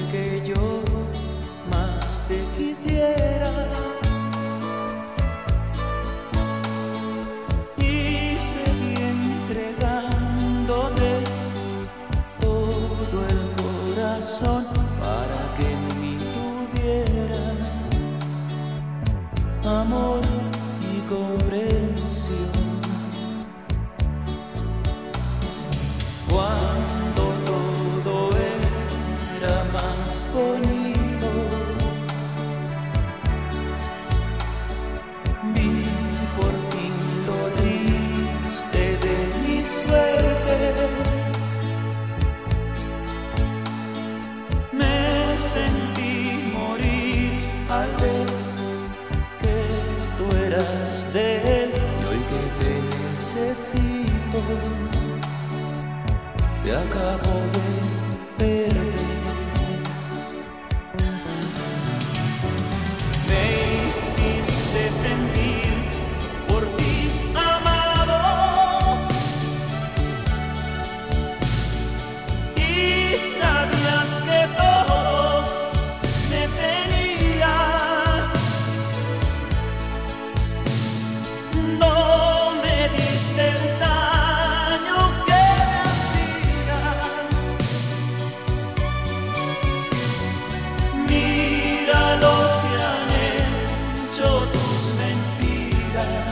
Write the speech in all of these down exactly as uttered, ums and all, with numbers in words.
que yo más te quisiera. Y seguí entregándote todo el corazón para que en mí tuvieras amor y comprensión. Cuando todo era más bonito, vi por fin lo triste de mi suerte. Me sentí morir al ver que tú eras de él, y hoy que te necesito te acabo de perder. Me hiciste sentir por ti amado, y sabías que todo me tenías. No me diste el daño que me hacías. Mira lo que han hecho tus mentiras.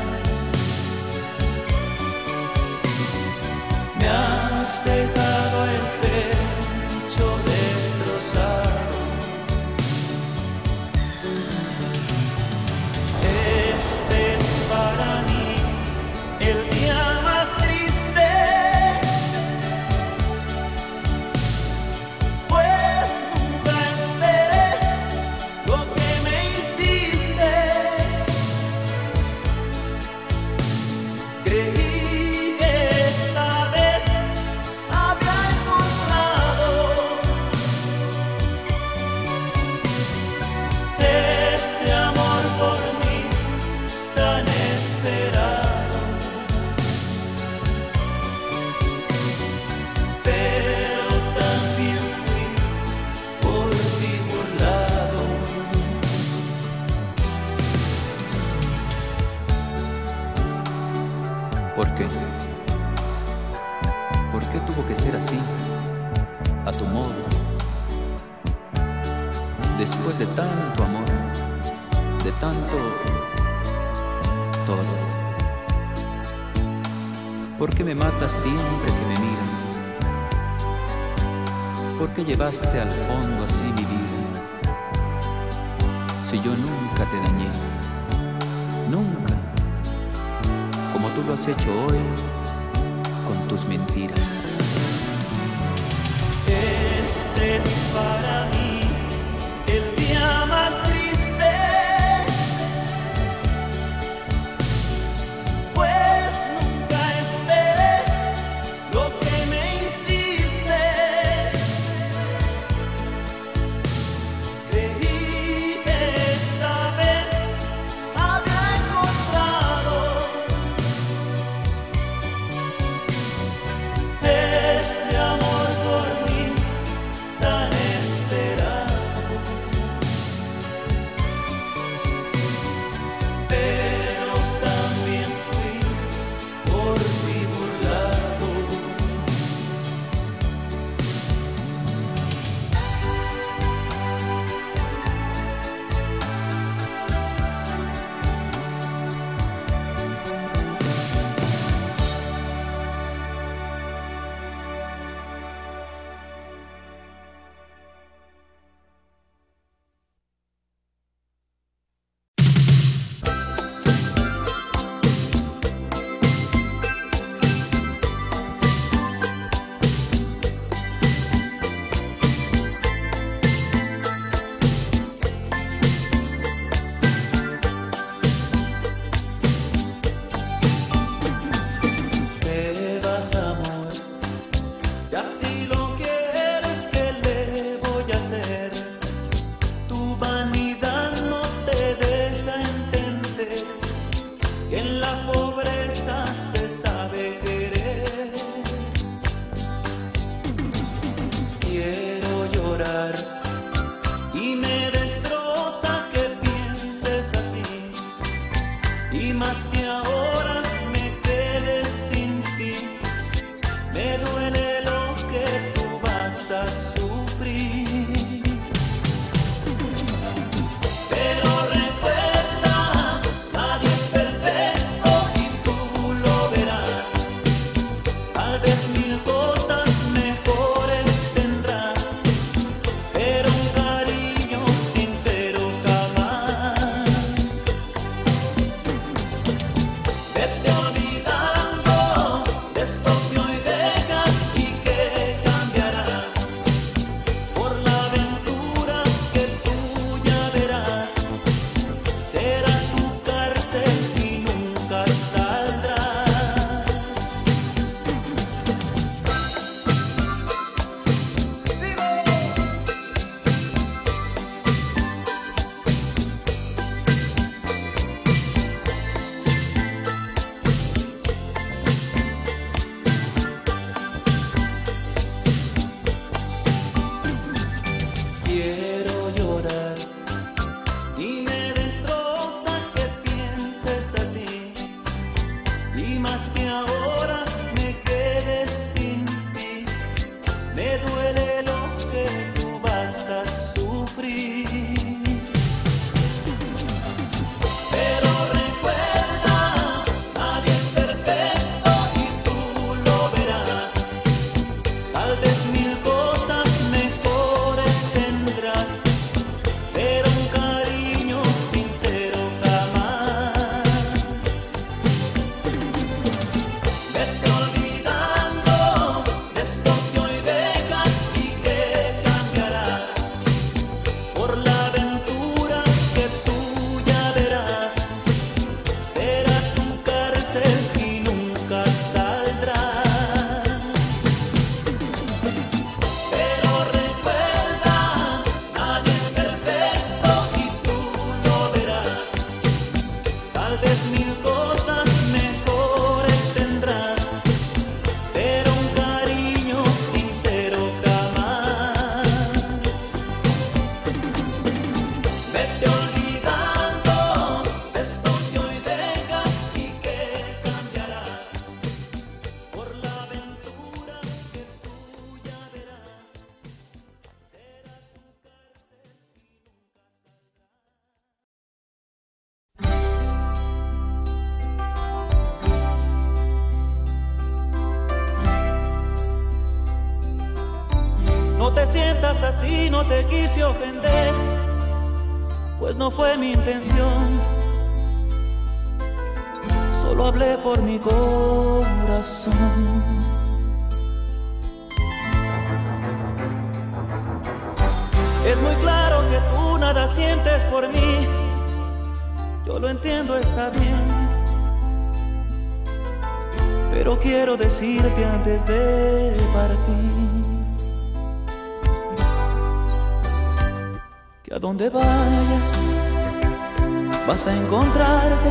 Me has dejado el pecho destrozado. Este es para mí el día más triste, pues nunca esperé lo que me hiciste. Creí que esta vez había encontrado ese amor por mí tan esperado, pero también fui por ti burlado. ¿Por qué? ¿Por qué tuvo que ser así, a tu modo, después de tanto amor, de tanto todo? ¿Por qué me matas siempre que me miras? ¿Por qué llevaste al fondo así mi vida? Si yo nunca te dañé, nunca, como tú lo has hecho hoy con tus mentiras. Este es para mí el día más triste, pues nunca esperé lo que me hiciste. Creí que esta vez había encontrado ese amor por mí tan esperado. sufrir. Pero recuerda, nadie es perfecto y tú lo verás. Tal vez mil cosas mejores tendrás, pero un cariño sincero jamás. Vete olvidando de esto que hoy dejas y que cambiarás por la aventura que tú ya verás. Será tu cárcel y nunca saldrás. Pero recuerda, nadie es perfecto y tú lo verás. Tal vez mil cosas mejores tendrás, pero un cariño sincero jamás. Vete olvidando de esto que hoy dejas y que cambiarás por la aventura que tú ya verás. Será tu cárcel y nunca saldrás. No te sientas así, no te quise ofender, pues no fue mi intención. Solo hablé por mi corazón. Es muy claro que tú nada sientes por mí. Yo lo entiendo, está bien, pero quiero decirte antes de partir que a donde vayas vas a encontrarte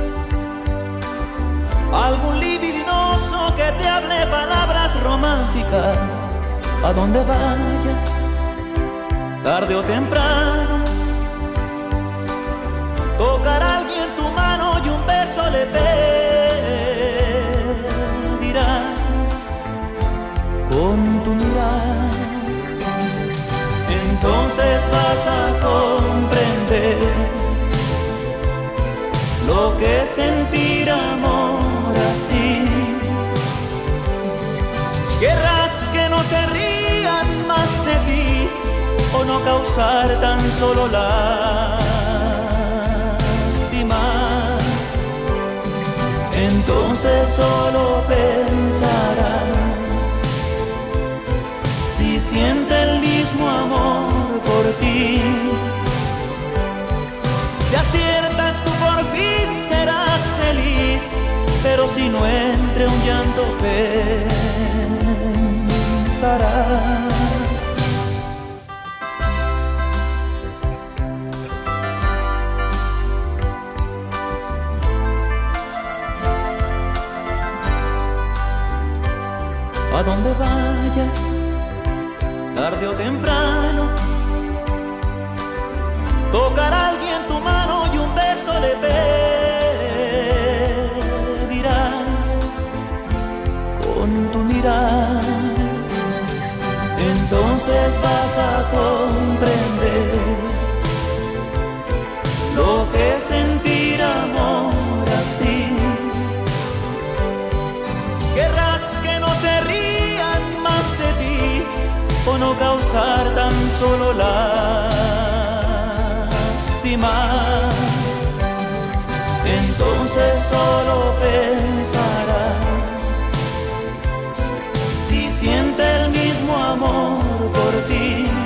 algún libidinoso que te hable palabras románticas. A donde vayas, tarde o temprano, tocará a alguien tu mano y un beso le pedirás con tu mirada. Entonces vas a comprender lo que es sentir amor así. Querrás que no se rían más de ti o no causar tan solo lástima. Entonces solo pensarás si siente el mismo amor por ti. Si aciertas tú por fin serás feliz, pero si no entre un llanto pensarás. A donde vayas, tarde o temprano, tocará a alguien tu mano y un beso le pedirás con tu mirada. Entonces vas a comprender lo que es sentir amor así. Querrás que no se rían más de ti o no causar tan solo lástima. Entonces solo pensarás si siente el mismo amor por ti.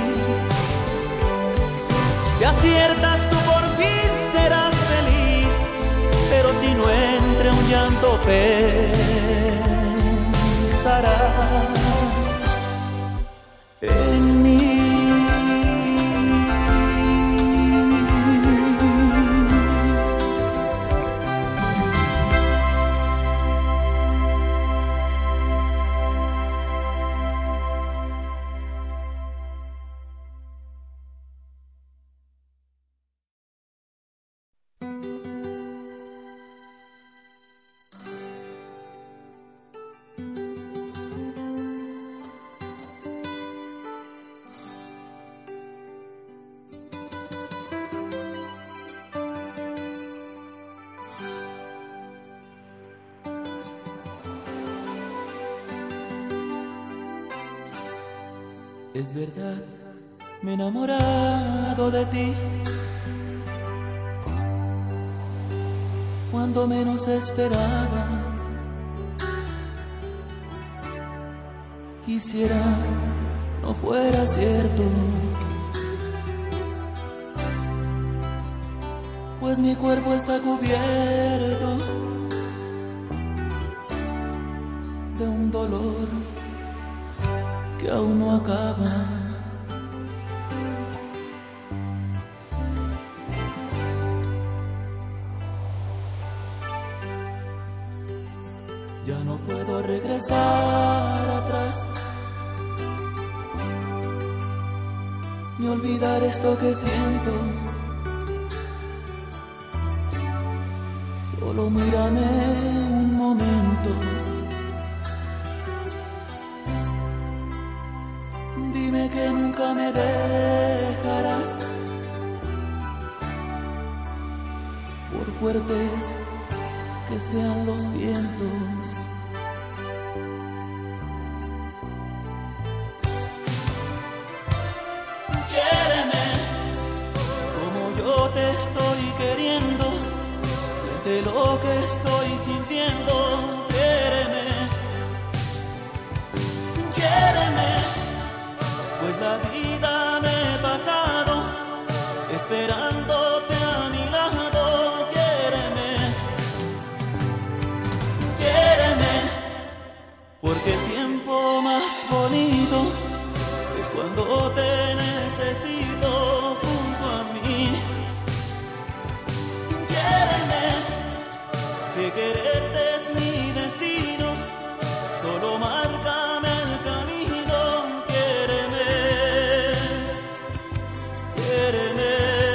Si aciertas tú por fin serás feliz, pero si no entre un llanto pensarás en mí. Es verdad, me he enamorado de ti cuando menos esperaba. Quisiera no fuera cierto, pues mi cuerpo está cubierto de un dolor que aún no acaba. Ya no puedo regresar atrás, ni olvidar esto que siento. Solo mírame un momento, dime que nunca me dejarás, por fuertes que sean los vientos. Quiéreme como yo te estoy queriendo, siente lo que estoy sintiendo. Quiéreme, quiéreme, pues la vida me he pasado esperándote a mi lado. Porque el tiempo más bonito es cuando te necesito junto a mí. Quiéreme, que quererte es mi destino, solo márcame el camino. Quiéreme, quiéreme.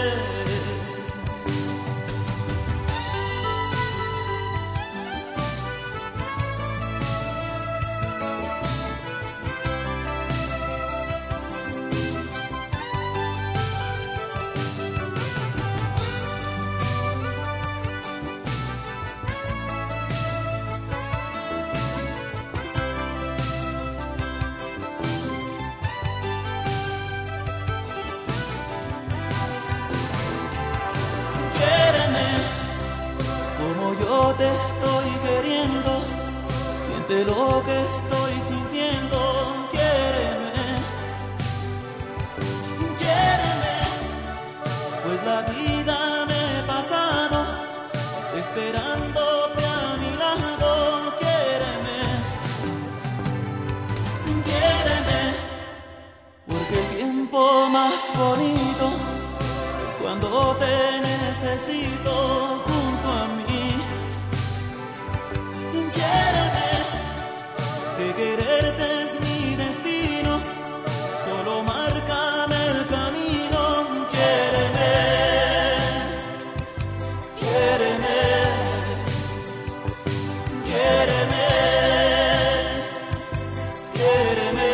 Yo te estoy queriendo, siente lo que estoy sintiendo. Quiéreme, quiéreme, pues la vida me he pasado esperándote a mi lado. Quiéreme, quiéreme, porque el tiempo más bonito es cuando te necesito junto a mí. Quiéreme, que quererte es mi destino, solo márcame el camino. Quiéreme, quiéreme, quiéreme, quiéreme.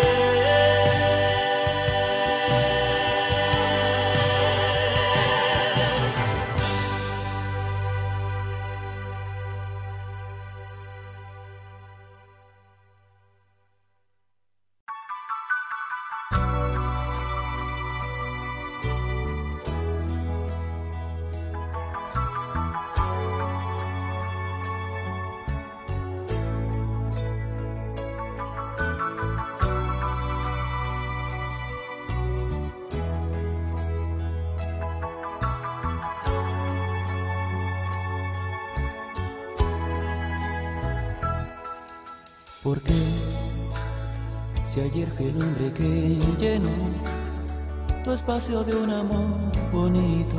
Porque si ayer fui el hombre que llenó tu espacio de un amor bonito,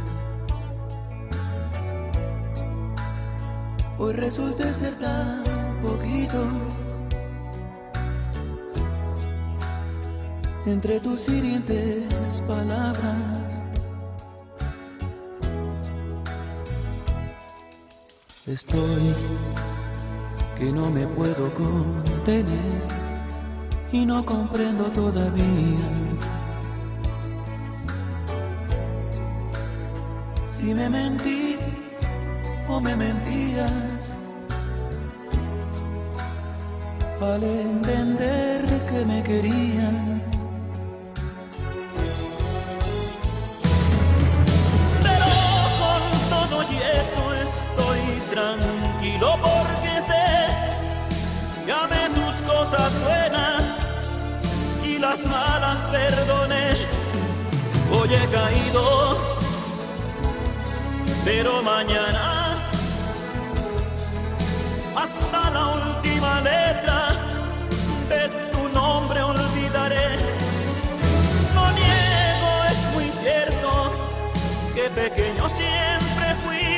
hoy resulta ser tan poquito. Entre tus hirientes palabras estoy que no me puedo contener y no comprendo todavía si me mentí o me mentías al entender que me querías. cosas buenas y las malas perdoné. Hoy he caído, pero mañana hasta la última letra de tu nombre olvidaré. No niego, es muy cierto que pequeño siempre fui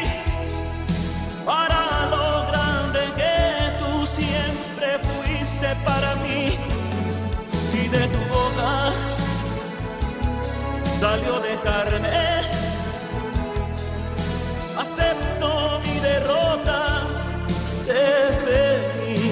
para lo grande que tú siempre fuiste para mí. Si de tu boca salió dejarme, acepto mi derrota, sé feliz.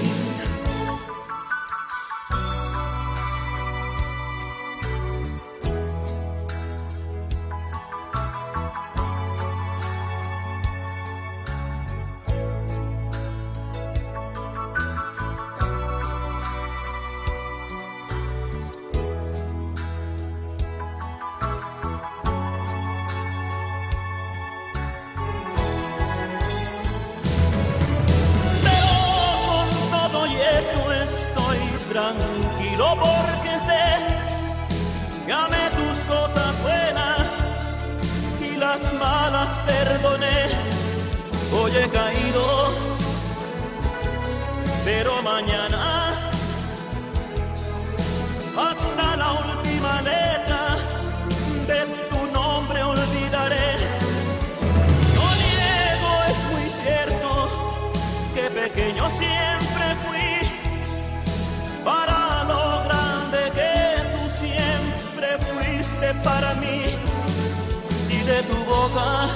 Tranquilo porque sé que amé tus cosas buenas y las malas perdoné. Hoy he caído, pero mañana hasta la última letra de tu nombre olvidaré. No niego, es muy cierto que pequeño siempre fui para lo grande que tú siempre fuiste para mí. Si de tu boca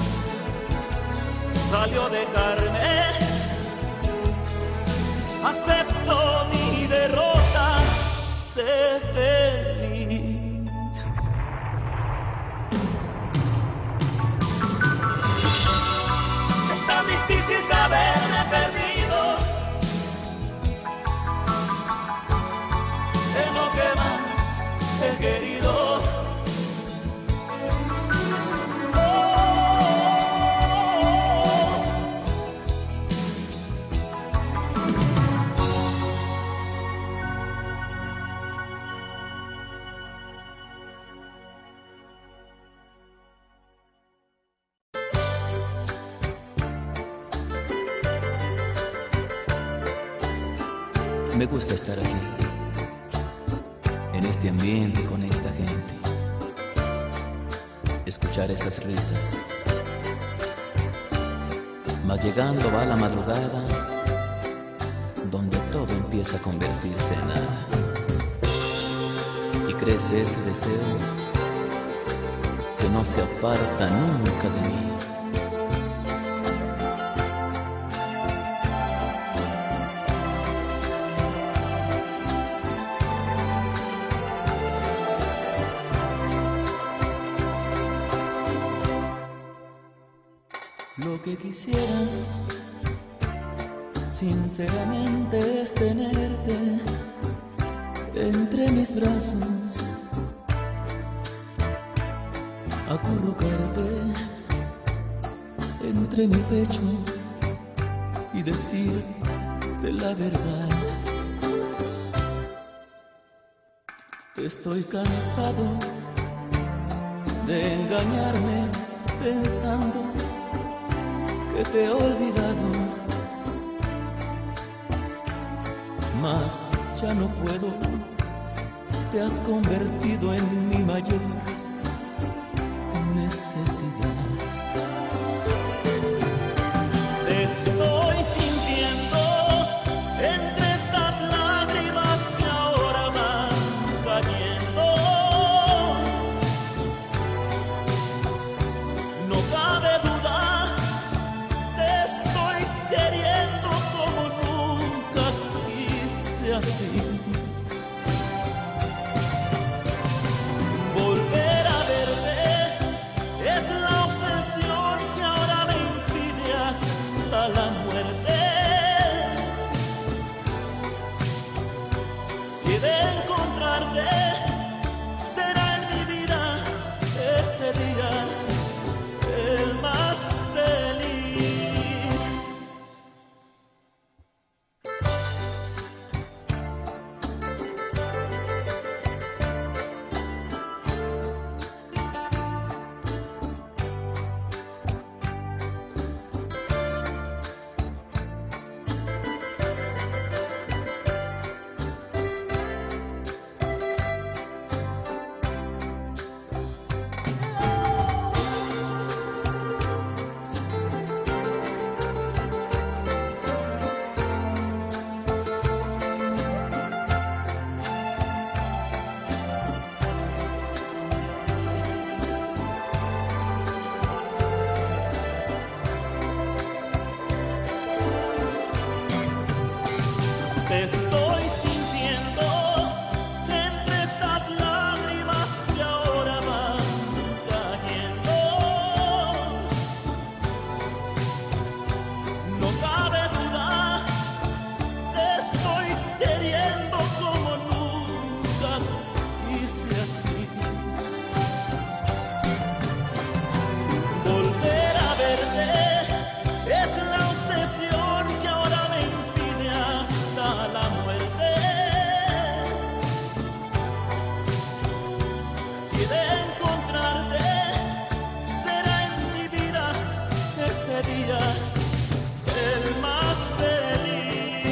salió dejarme, acepto mi derrota, sé feliz. Es tan difícil saberme perdido en lo que más he querido. Me gusta estar aquí, en este ambiente, con esta gente, escuchar esas risas. Mas llegando va la madrugada, donde todo empieza a convertirse en nada, y crece ese deseo que no se aparta nunca de mí. Lo que quisiera, sinceramente, es tenerte entre mis brazos, acurrucarte entre mi pecho y decirte la verdad. Estoy cansado de engañarme pensando que te he olvidado, mas ya no puedo, te has convertido en mi mayor necesidad. Te estoy sintiendo entre estas lágrimas que ahora van cayendo. No cabe duda, queriendo como nunca quise así. Volver a verte es la obsesión que ahora me impide hasta la muerte. estoy sintiendo entre estas lágrimas que ahora van cayendo. No cabe duda, te estoy queriendo como nunca quise así. Volver a verte es la obsesión que ahora me impide hasta la muerte. Si he de encontrarte, será en mi vida ese día el más feliz.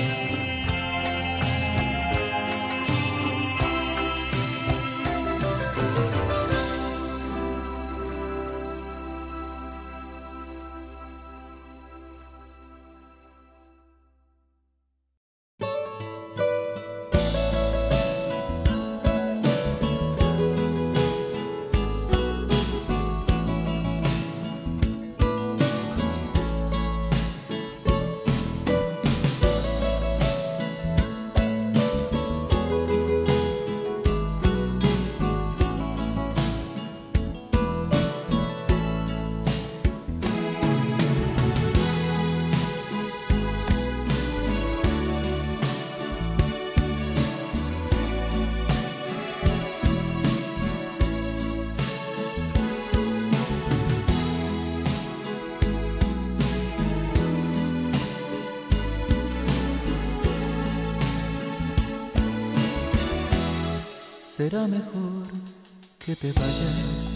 Será mejor que te vayas.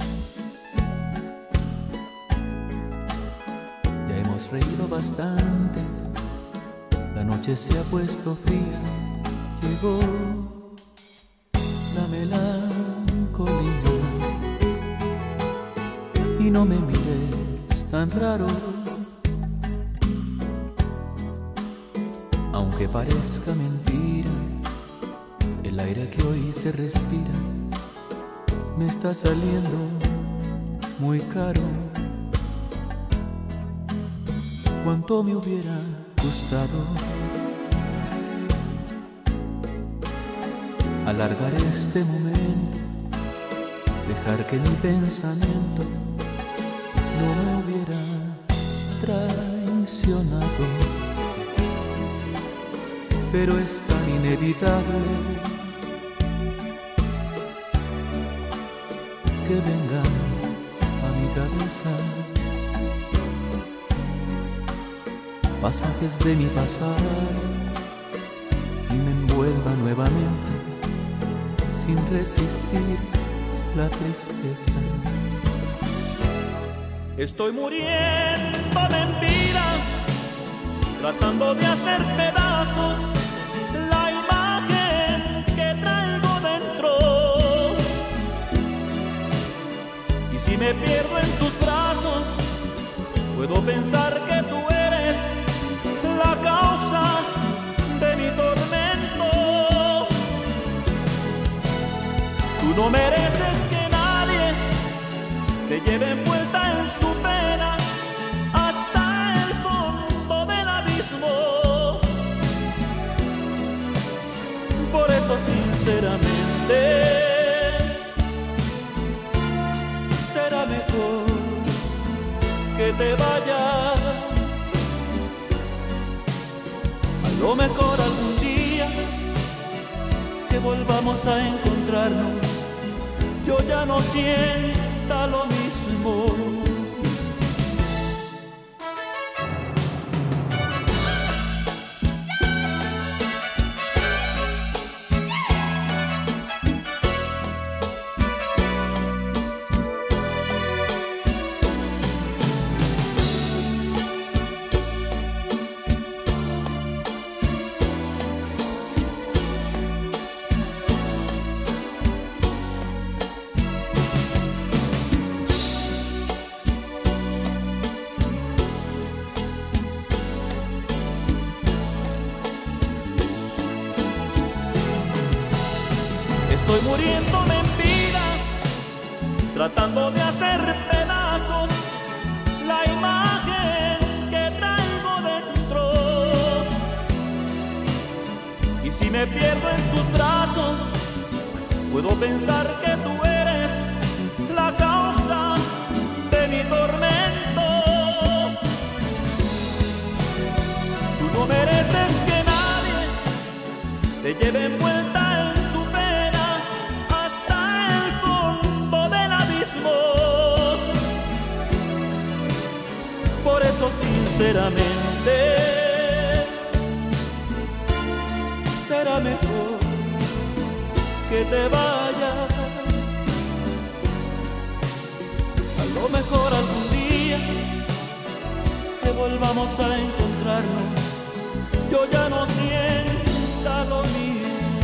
Ya hemos reído bastante, la noche se ha puesto fría, llegó la melancolía. Y no me mires tan raro, aunque parezca mentira, el aire que hoy se respira me está saliendo muy caro. Cuánto me hubiera gustado alargar este momento, dejar que mi pensamiento no me hubiera traicionado. Pero es tan inevitable que venga a mi cabeza pasajes de mi pasado y me envuelva nuevamente sin resistir la tristeza. Estoy muriéndome en vida, tratando de hacer pedazos la imagen que traigo dentro. Y si me pierdo en tus brazos, puedo pensar que tú eres la causa de mi tormento. Tú no mereces que nadie te lleve envuelta en su pena hasta el fondo del abismo. Por eso sinceramente será mejor que te vayas. A lo mejor algún día que volvamos a encontrarnos, yo ya no sienta lo mismo. Estoy muriéndome en vida, tratando de hacer pedazos la imagen que traigo dentro. Y si me pierdo en tus brazos, puedo pensar que tú eres la causa de mi tormento. Tú no mereces que nadie te lleve envuelta en su pena hasta el fondo del abismo. Por eso sinceramente será mejor que te vayas. A lo mejor algún día que volvamos a encontrarnos, yo ya no sienta lo mismo.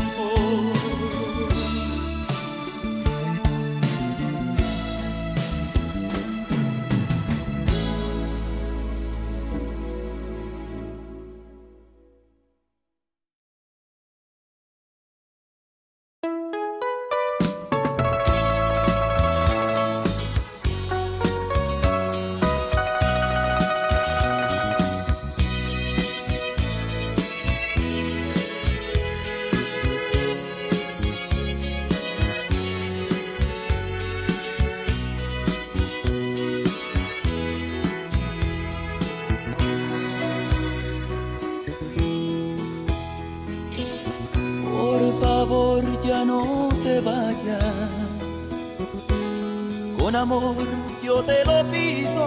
Con amor yo te lo pido,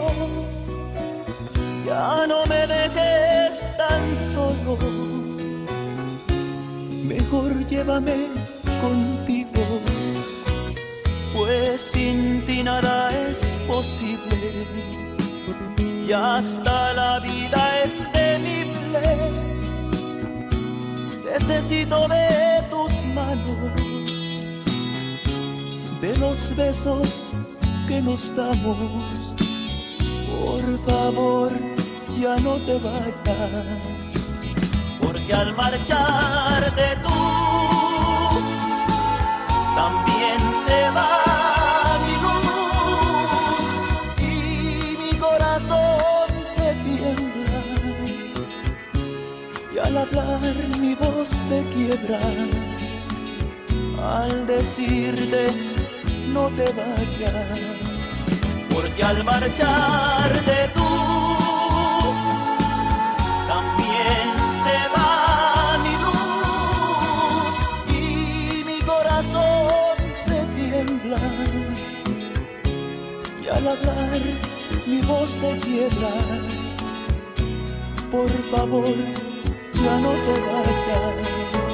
ya no me dejes tan solo, mejor llévame contigo, pues sin ti nada es posible y hasta la vida es temible. Necesito de tus manos, de los besos que nos damos. Por favor, ya no te vayas, porque al marcharte tú, también se va mi luz y mi corazón se tiembla, y al hablar mi voz se quiebra, al decirte no te vayas, porque al marcharte tú, también se va mi luz y mi corazón se tiembla, y al hablar mi voz se quiebra. Por favor, ya no te vayas.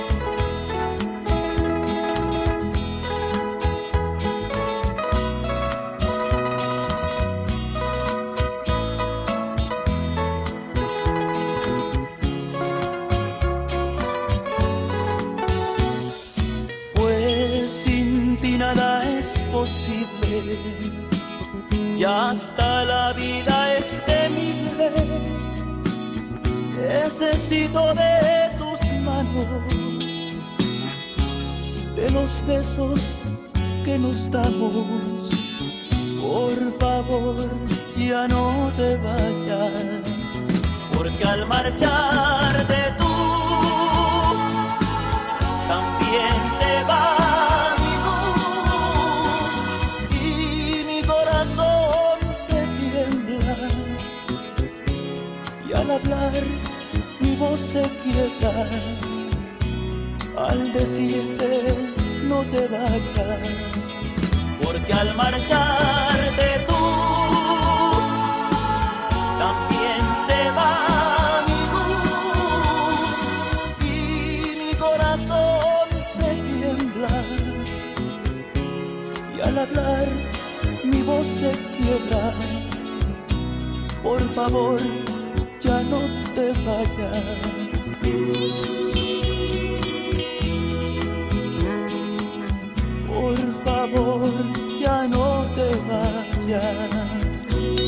Y hasta la vida es temible. Necesito de tus manos, de los besos que nos damos. Por favor, ya no te vayas, porque al marcharte tú, también se va al hablar mi voz se quiebra, al decirte no te vayas, porque al marcharte tú, también se va mi luz y mi corazón se tiembla, y al hablar mi voz se quiebra. Por favor, ya no te vayas. Por favor, ya no te vayas.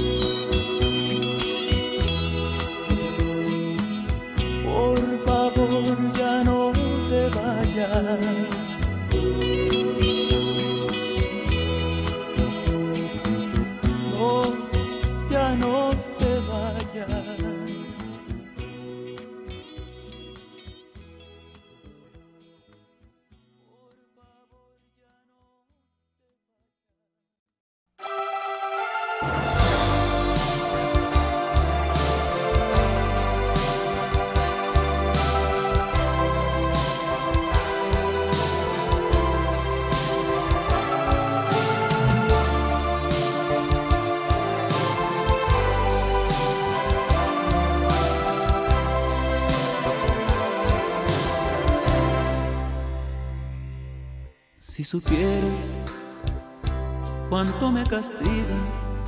Por favor, ya no te vayas. No, ya no te vayas. supieras cuánto me castiga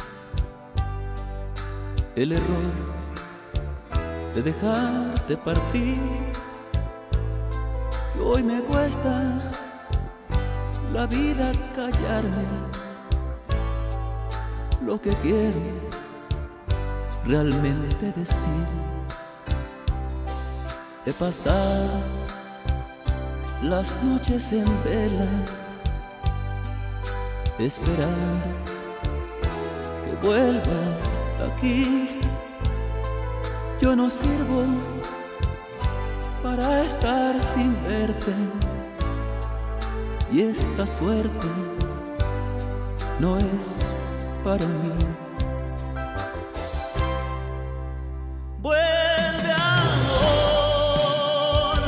el error de dejarte partir, que hoy me cuesta la vida callarme lo que quiero realmente decir. He pasado las noches en vela esperando que vuelvas aquí. Yo no sirvo para estar sin verte, y esta suerte no es para mí. Vuelve, amor,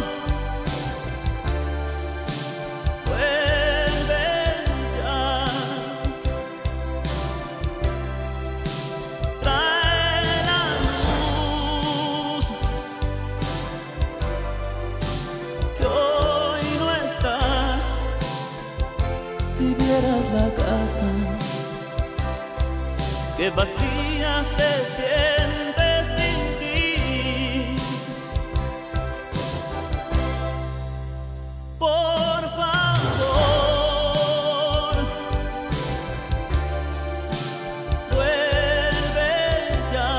vuelve ya, trae la luz que hoy no está. Si vieras la casa que vacía se siente sin ti, por favor, vuelve ya.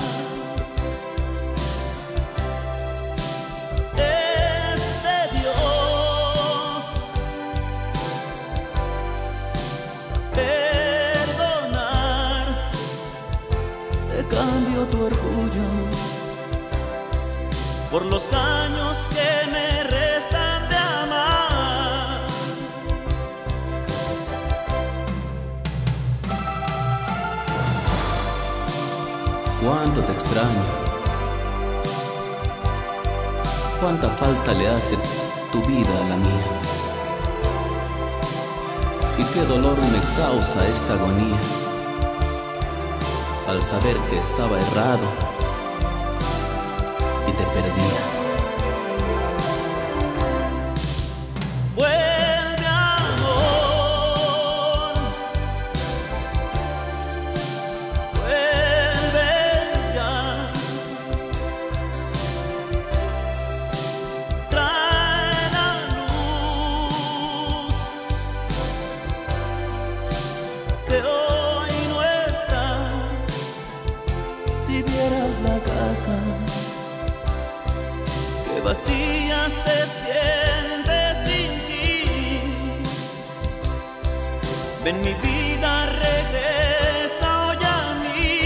Es de Dios perdonar. Te cambio tu orgullo por los años que me restan de amar. Cuánto te extraño, cuánta falta le hace tu vida a la mía, y qué dolor me causa esta agonía al saber que estaba errado y te perdía. Vuelve, amor, vuelve ya, trae la luz que hoy no está. Si vieras la casa que vacía se siente sin ti, ven mi vida, regresa hoy a mí,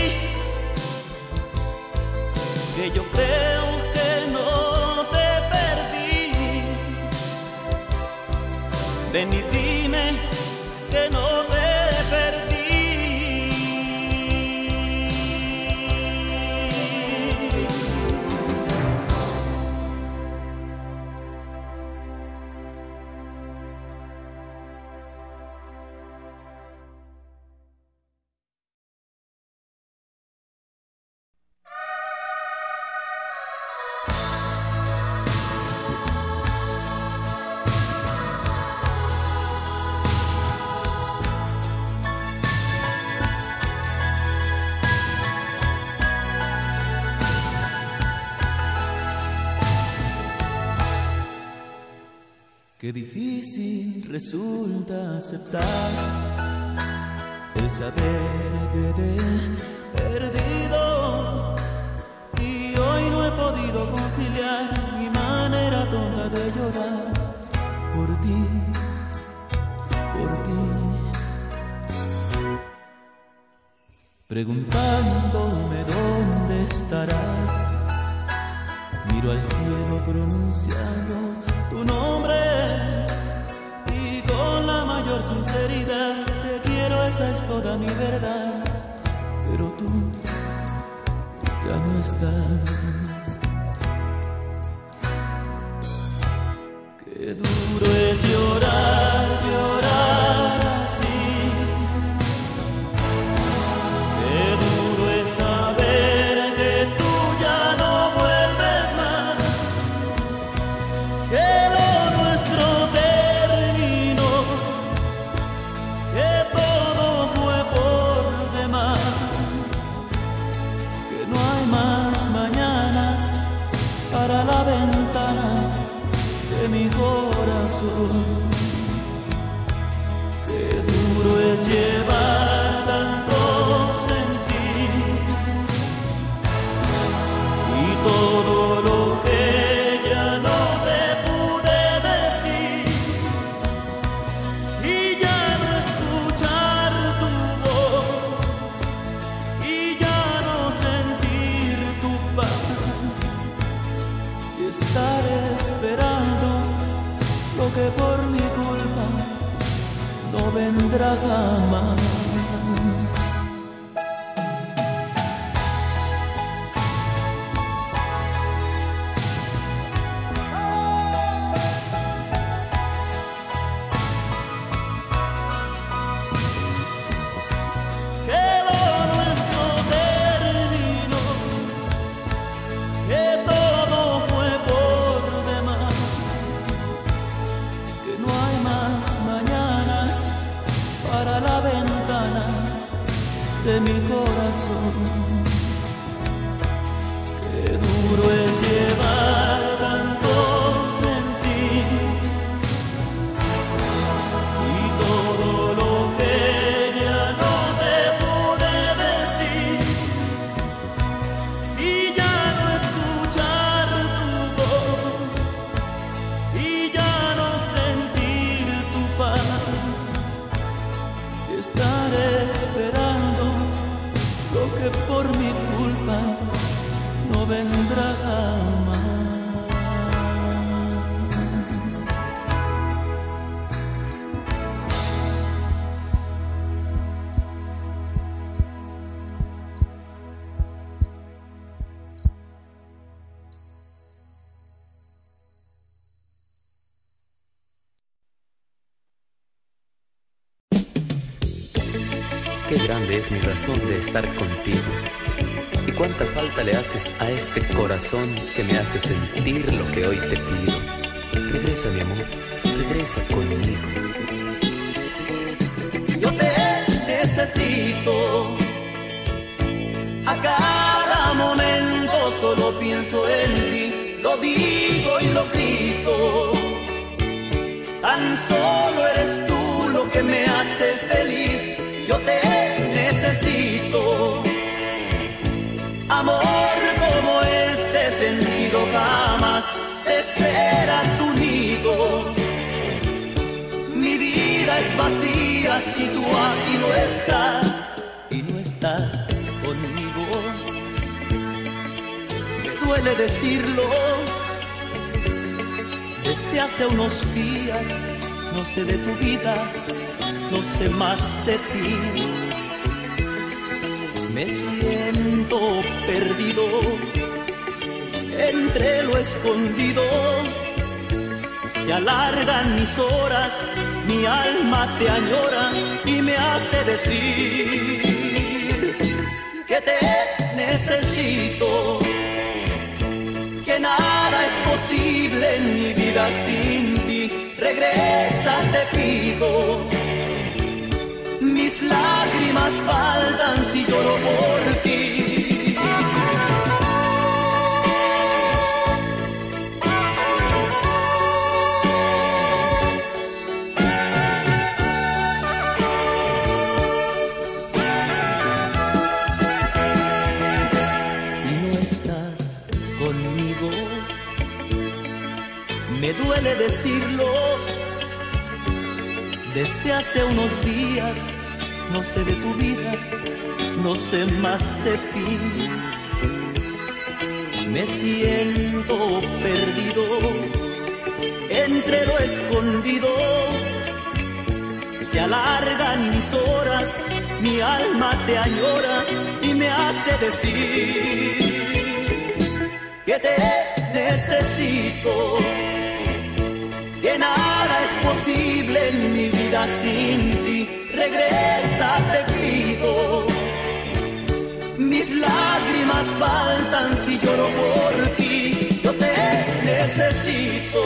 que yo creo que no te perdí. Ven y dime que no te perdí. Qué difícil resulta aceptar el saber que te he perdido, y hoy no he podido conciliar mi manera tonta de llorar por ti, por ti. Preguntándome dónde estarás, miro al cielo pronunciando tu nombre, y con la mayor sinceridad te quiero, esa es toda mi verdad. Pero tú ya no estás. Qué duro es llorar, llorar así. Qué duro es saber que tú ya no vuelves más, que lo nuestro terminó para la ventana de mi corazón. Qué duro es llevar tanto sentir y todo lo que ya no te pude decir, y ya no escuchar tu voz y ya no sentir tu paz, y estar esperando lo que por mi culpa no vendrá jamás. De mi corazón, qué duro es llevar tanto sentir y todo lo que ya no te pude decir, y ya no escuchar tu voz y ya no sentir tu paz, y estar esperando lo que por mi culpa no vendrá jamás. Qué grande es mi razón de estar contigo, y cuánta falta le haces a este corazón que me hace sentir lo que hoy te pido. Regresa, mi amor, regresa conmigo. Yo te necesito, a cada momento solo pienso en ti, lo digo y lo grito. Tan solo eres tú lo que me hace feliz. Yo te necesito, amor como este sentido jamás te espera tu nido. Mi vida es vacía si tú aquí no estás, y no estás conmigo. Me duele decirlo, desde hace unos días no sé de tu vida, no sé más de ti. Me siento perdido entre lo escondido. Se alargan mis horas, mi alma te añora y me hace decir que te necesito, que nada es posible en mi vida sin ti. Regresa, te pido. Mis lágrimas faltan si lloro por ti. Y no estás conmigo, me duele decirlo. Desde hace unos días no sé de tu vida, no sé más de ti. Me siento perdido entre lo escondido. Se alargan mis horas, mi alma te añora y me hace decir que te necesito, que nada es posible en mi vida sin ti. Regresa, te pido. Mis lágrimas faltan si lloro por ti. Yo te necesito.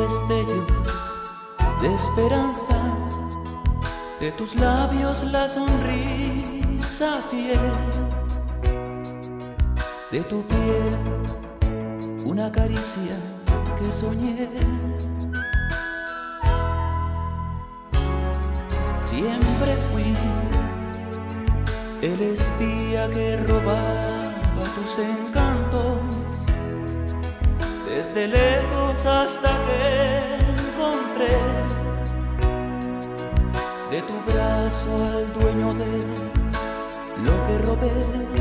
destellos de esperanza, de tus labios la sonrisa fiel, de tu piel una caricia que soñé. Siempre fui el espía que robaba tus encantos, desde lejos hasta que encontré de tu brazo al dueño de lo que robé.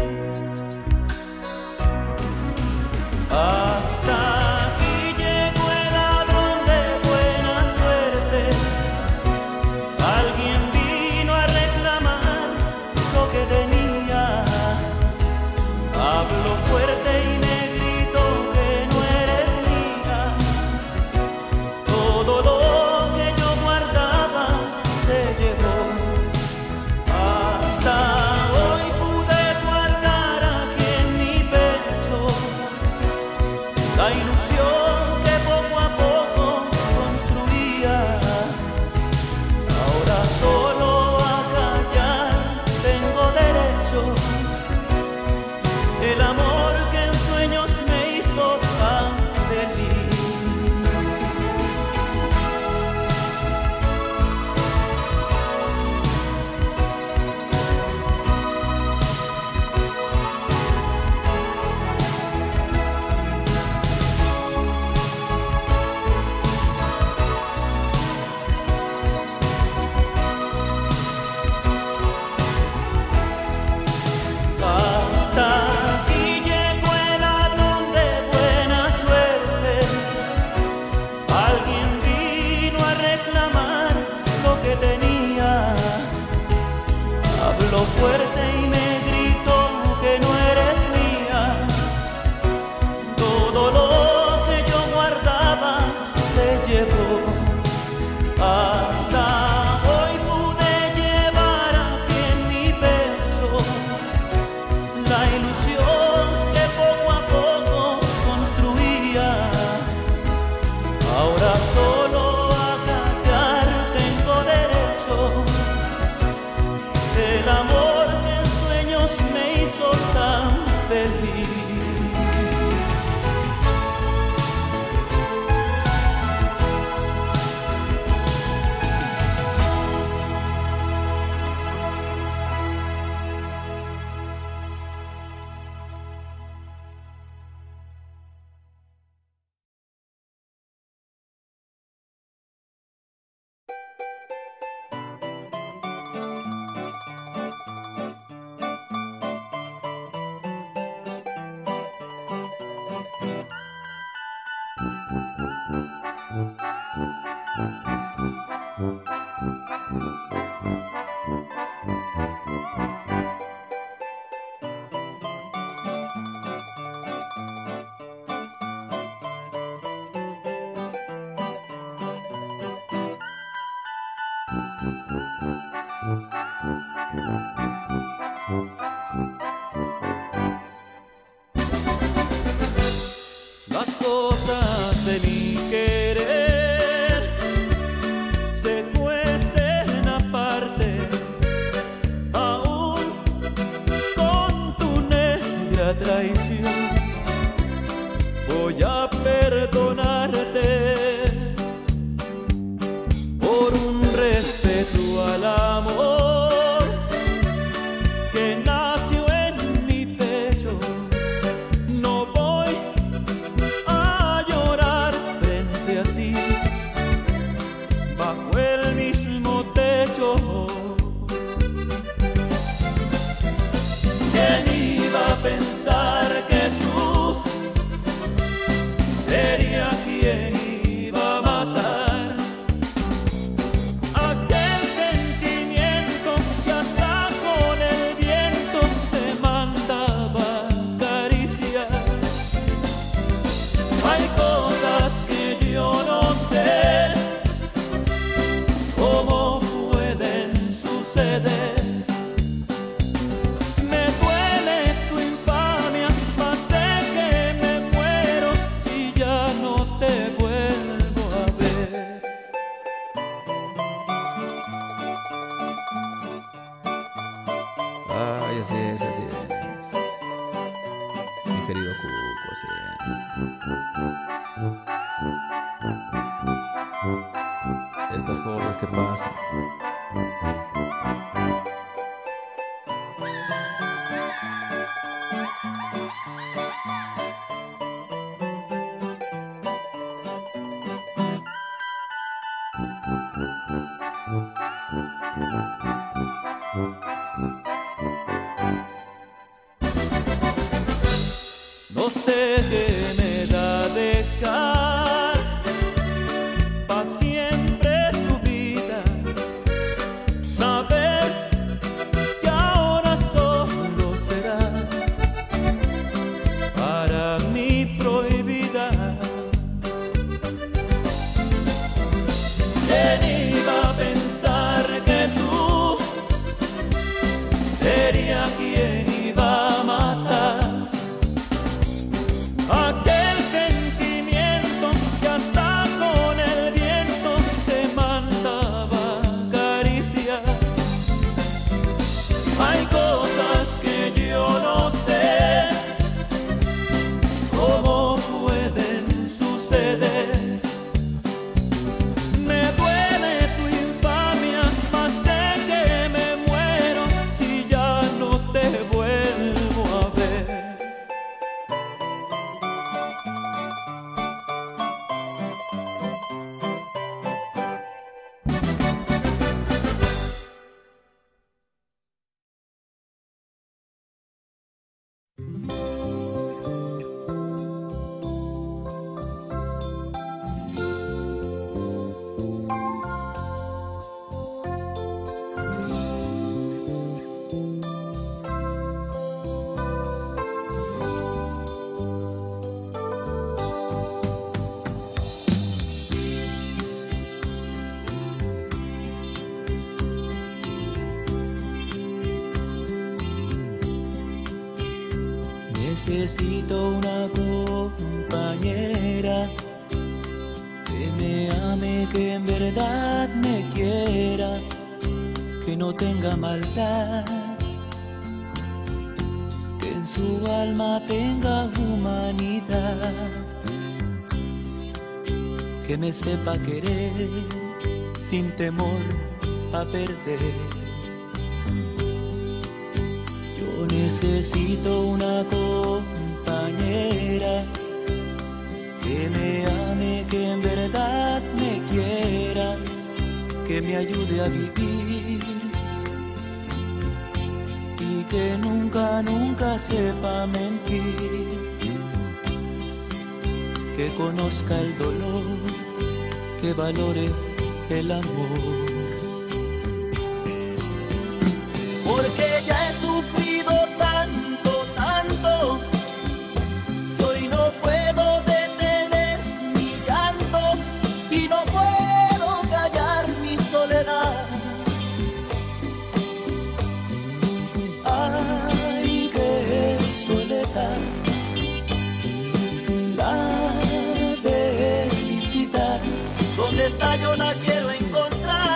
Hasta aquí llegó el ladrón de buena suerte. Alguien vino a reclamar lo que tenía. Habló fuerte y me gritó que no eres mía. Todo lo que yo guardaba se llevó. Hasta hoy pude guardar aquí en mi pecho la ilusión que poco a poco construía. Ahora solo a callar tengo derecho. El amor que en sueños me hizo tan feliz. Hasta aquí llegó el ladrón de buena suerte. Alguien vino a reclamar lo que tenía. Habló fuerte y me gritó que no eres mía. Todo lo que yo guardaba se llevó. Hasta hoy pude llevar aquí en mi pecho la ilusión que poco a poco construía. Ahora solo a callar tengo derecho. El amor que en sueños me hizo tan feliz. Las cosas de mi querer se cuecen aparte, aún con tu negra traición. Voy a perdonarte por un respeto al amor que nació en mi pecho. No voy a llorar frente a ti bajo el mismo techo. ¿Quién iba a pensar que tú serías quien iba a matar aquel sentimiento que hasta con el viento te mandaba acariciar? Hay cosas que yo no sé cómo pueden suceder. Me duele tu infamia, mas sé que me muero si ya no te vuelvo a ver. Ay, así es, así es. Mi querido Cuco, sí. Estas cosas que pasan. No sé qué me da dejar pa' siempre tu vida, saber que ahora solo serás para mí prohibida. ¿Quién iba a pensar que tú serías quien iba a matar aquel sentimiento que hasta con el viento te mandaba acariciar? Hay cosas que yo no sé cómo pueden suceder. Me duele tu infamia, más sé que me muero si ya no te vuelvo a ver. Necesito una compañera que me ame, que en verdad me quiera, que no tenga maldad, que en su alma tenga humanidad, que me sepa querer sin temor a perder. Yo necesito una compañera que me ame, que en verdad me quiera, que me ayude a vivir y que nunca, nunca sepa mentir, que conozca el dolor, que valore el amor. Porque ya he sufrido tanto, tanto, que hoy no puedo detener mi llanto y no puedo callar mi soledad. Ay, qué soledad, la felicidad, ¿dónde está? Yo la quiero encontrar.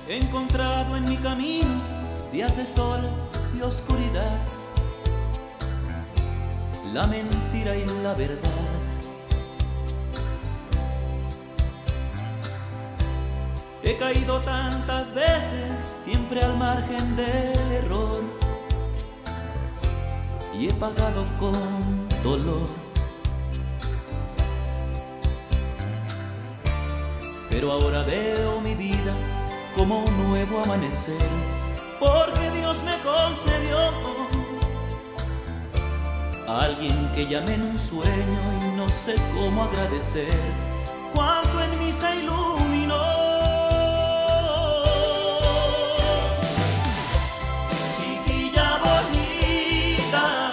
He encontrado en mi camino días de sol y oscuridad, la mentira y la verdad. He caído tantas veces, siempre al margen del error, y he pagado con dolor. Pero ahora veo mi vida como un nuevo amanecer, porque Dios me concedió a alguien que llamé en un sueño y no sé cómo agradecer cuánto en mí se iluminó. Chiquilla bonita,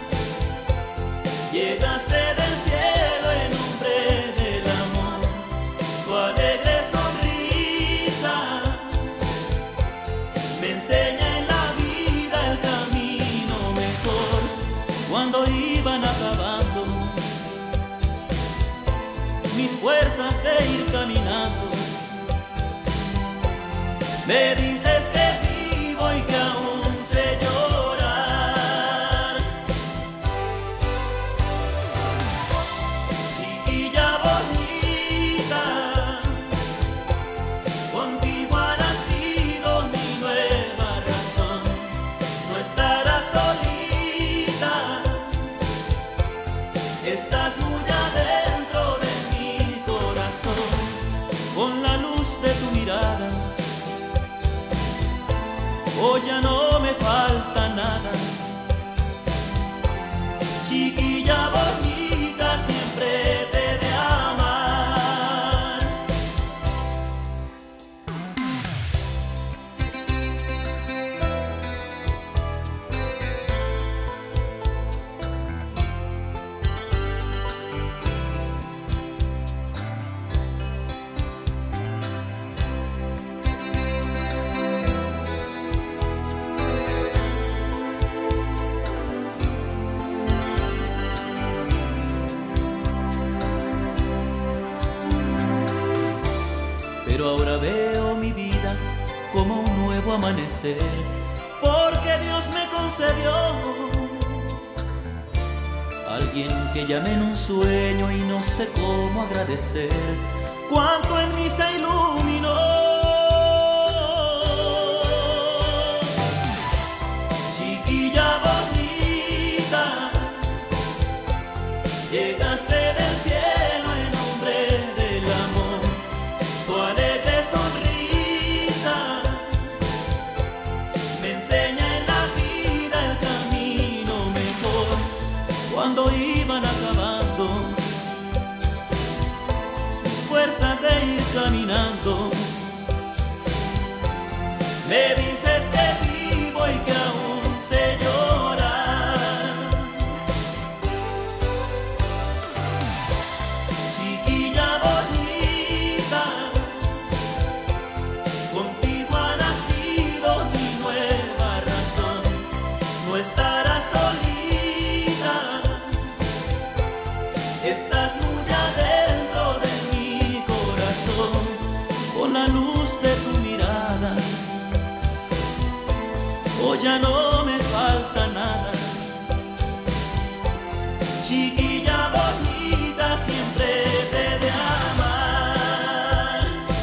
llegaste del cielo en nombre del amor. Tu alegre sonrisa me enseña en la vida el camino mejor. Cuando iban acabando mis fuerzas de ir caminando, me dices que vivo y que aún sé llorar. Chiquilla bonita, contigo ha nacido mi nueva razón. No estarás solita, estás muy adentro de mi corazón. Con la luz de tu mirada, hoy ya no me falta nada. Chiquilla bonita, siempre te he de amar. Pero ahora veo mi vida como un nuevo amanecer, porque Dios me concedió a alguien que llamé en un sueño y no sé cómo agradecer cuánto en mí se iluminó. Chiquilla bonita, llegaste del cielo en nombre del amor. Tu alegre sonrisa me enseña en la vida el camino mejor. Cuando iban acabando mis fuerzas de ir caminando, me dices que vivo y que aún sé llorar. Chiquilla bonita, contigo ha nacido mi nueva razón. No estarás solita, estás muy adentro de mi corazón. Con la luz de tu mirada, hoy ya no me falta nada. Chiquilla bonita, siempre te he de amar.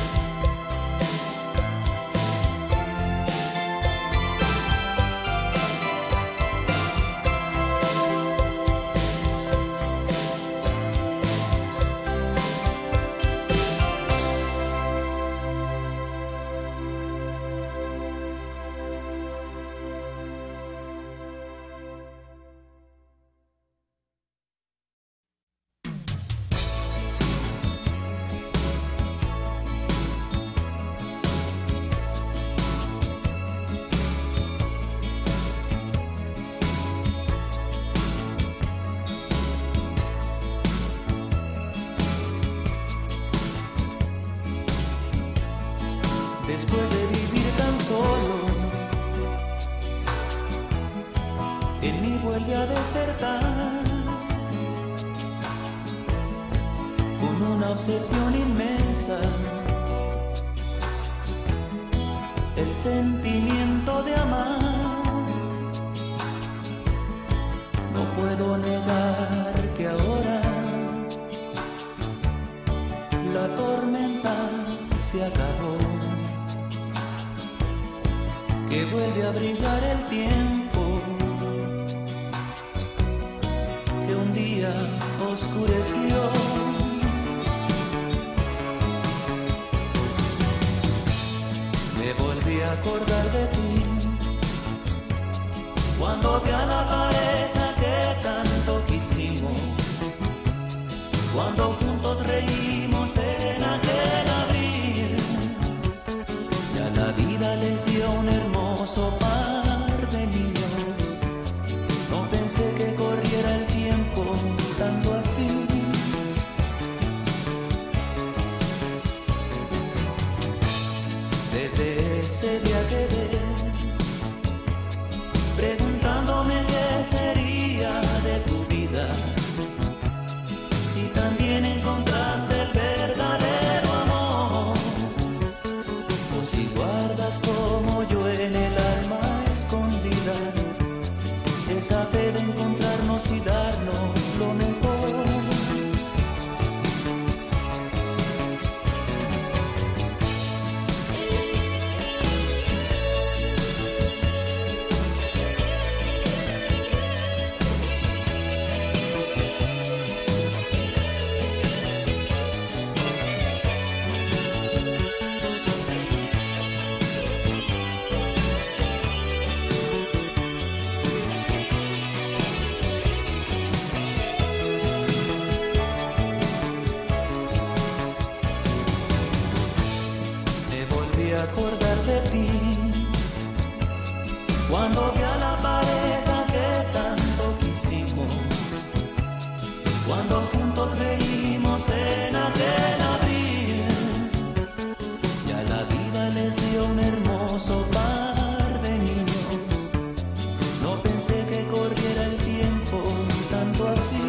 Después de vivir tan solo, en mí vuelve a despertar con una obsesión inmensa el sentimiento de amar. No puedo negar que ahora la tormenta se acabó, que vuelve a brillar el tiempo que un día oscureció. Me volví a acordar de ti cuando vi a la pareja que tanto quisimos, cuando juntos reímos en aquel abril. Ya la vida les dio un hermoso par de niños. No pensé que corriera el tiempo tanto así. Desde ese día quedé preguntándome qué sería de tu vida, si también encontraste el verdadero amor, o si guardas como yo en el alma escondida esa fe de encontrarnos y darnos lo mejor. Acordar de ti cuando vi a la pareja que tanto quisimos, cuando juntos reímos en aquel abril. Ya la vida les dio un hermoso par de niños. No pensé que corriera el tiempo tanto así.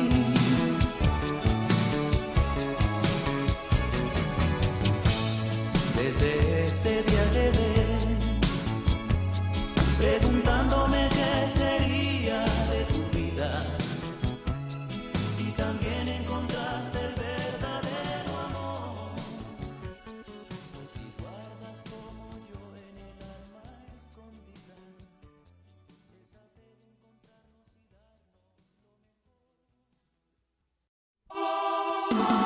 Desde ese día quedé preguntándome qué sería de tu vida, si también encontraste el verdadero amor, o si guardas como yo en el alma escondida esa fe de encontrarnos y darnos lo mejor.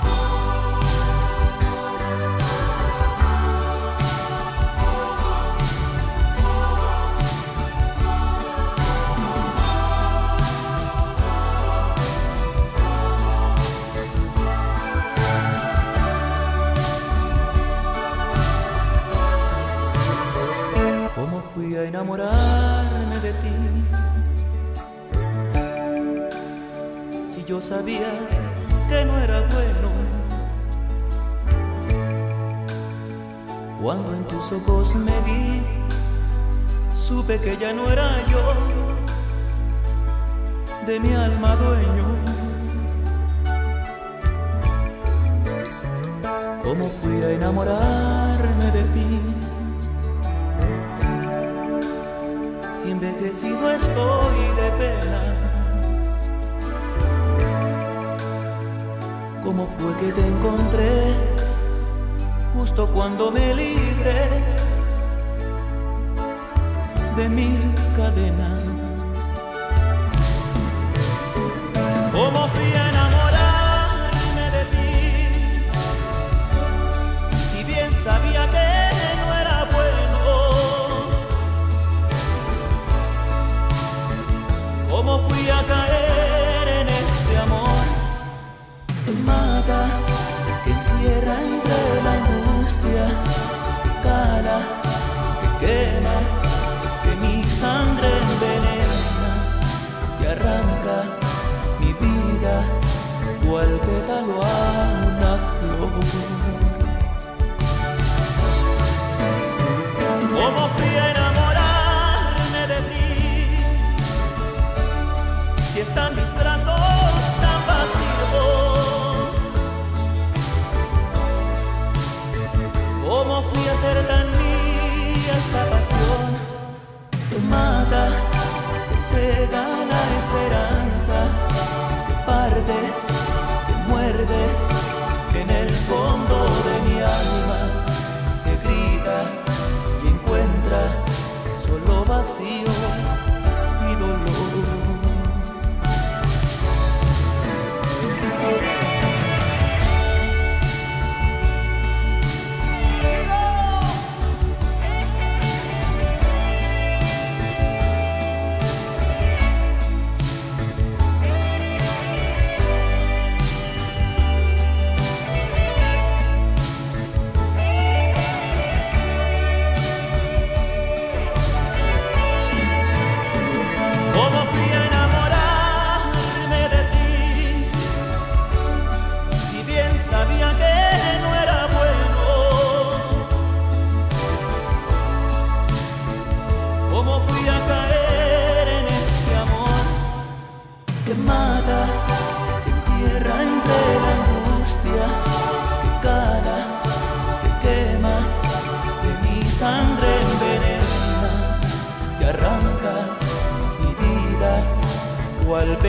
Fui a enamorarme de ti, si yo sabía que no era bueno. Cuando en tus ojos me vi, supe que ya no era yo de mi alma dueño. Como fui a enamorarme de ti, si envejecido estoy de penas. ¿Cómo fue que te encontré justo cuando me libré de mil cadenas? ¿Cómo fui a enamorarme de ti, y bien sabía que no era bueno? ¿Cómo fui a caer en este amor que mata, que encierra entre la angustia, que cala, que quema, que mi sangre envenena, que arranca mi vida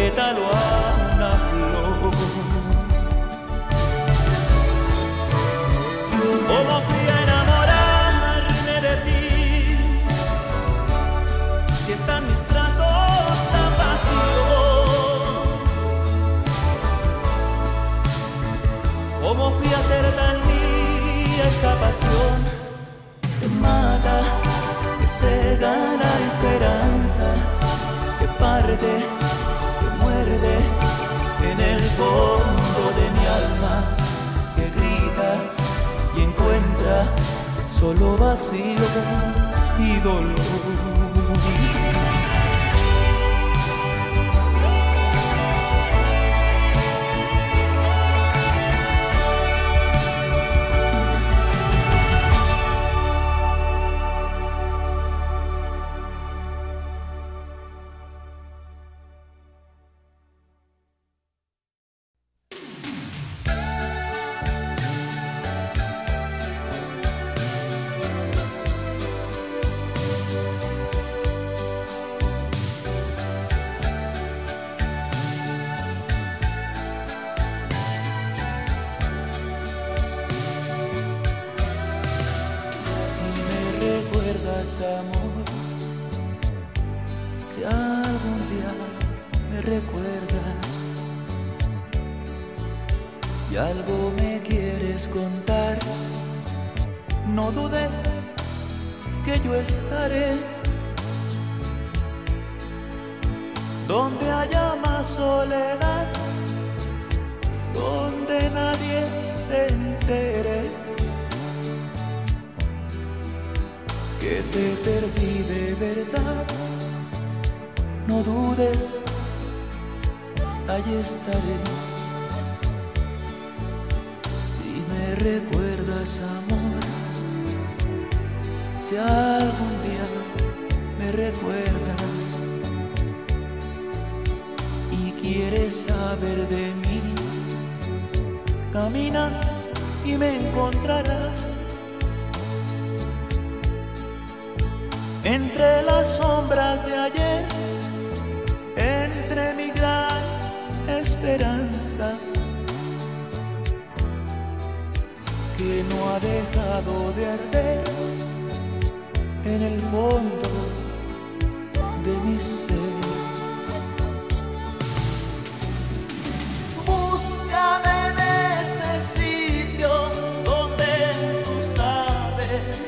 pétalo a una flor. ¿Cómo fui a enamorarme de ti? Si están mis trazos tan vacíos. ¿Cómo fui a ser tan mía esta pasión? Que mata, que cega la esperanza, que parte, que muerde en el fondo de mi alma, que grita y encuentra solo vacío y dolor. Amor, si algún día me recuerdas y algo me quieres contar, no dudes que yo estaré donde haya más soledad, donde nadie se entere que te perdí de verdad. No dudes, allí estaré. Si me recuerdas, amor, si algún día me recuerdas y quieres saber de mí, camina y me encontrarás entre las sombras de ayer, entre mi gran esperanza, que no ha dejado de arder en el fondo de mi ser. Búscame en ese sitio donde tú sabes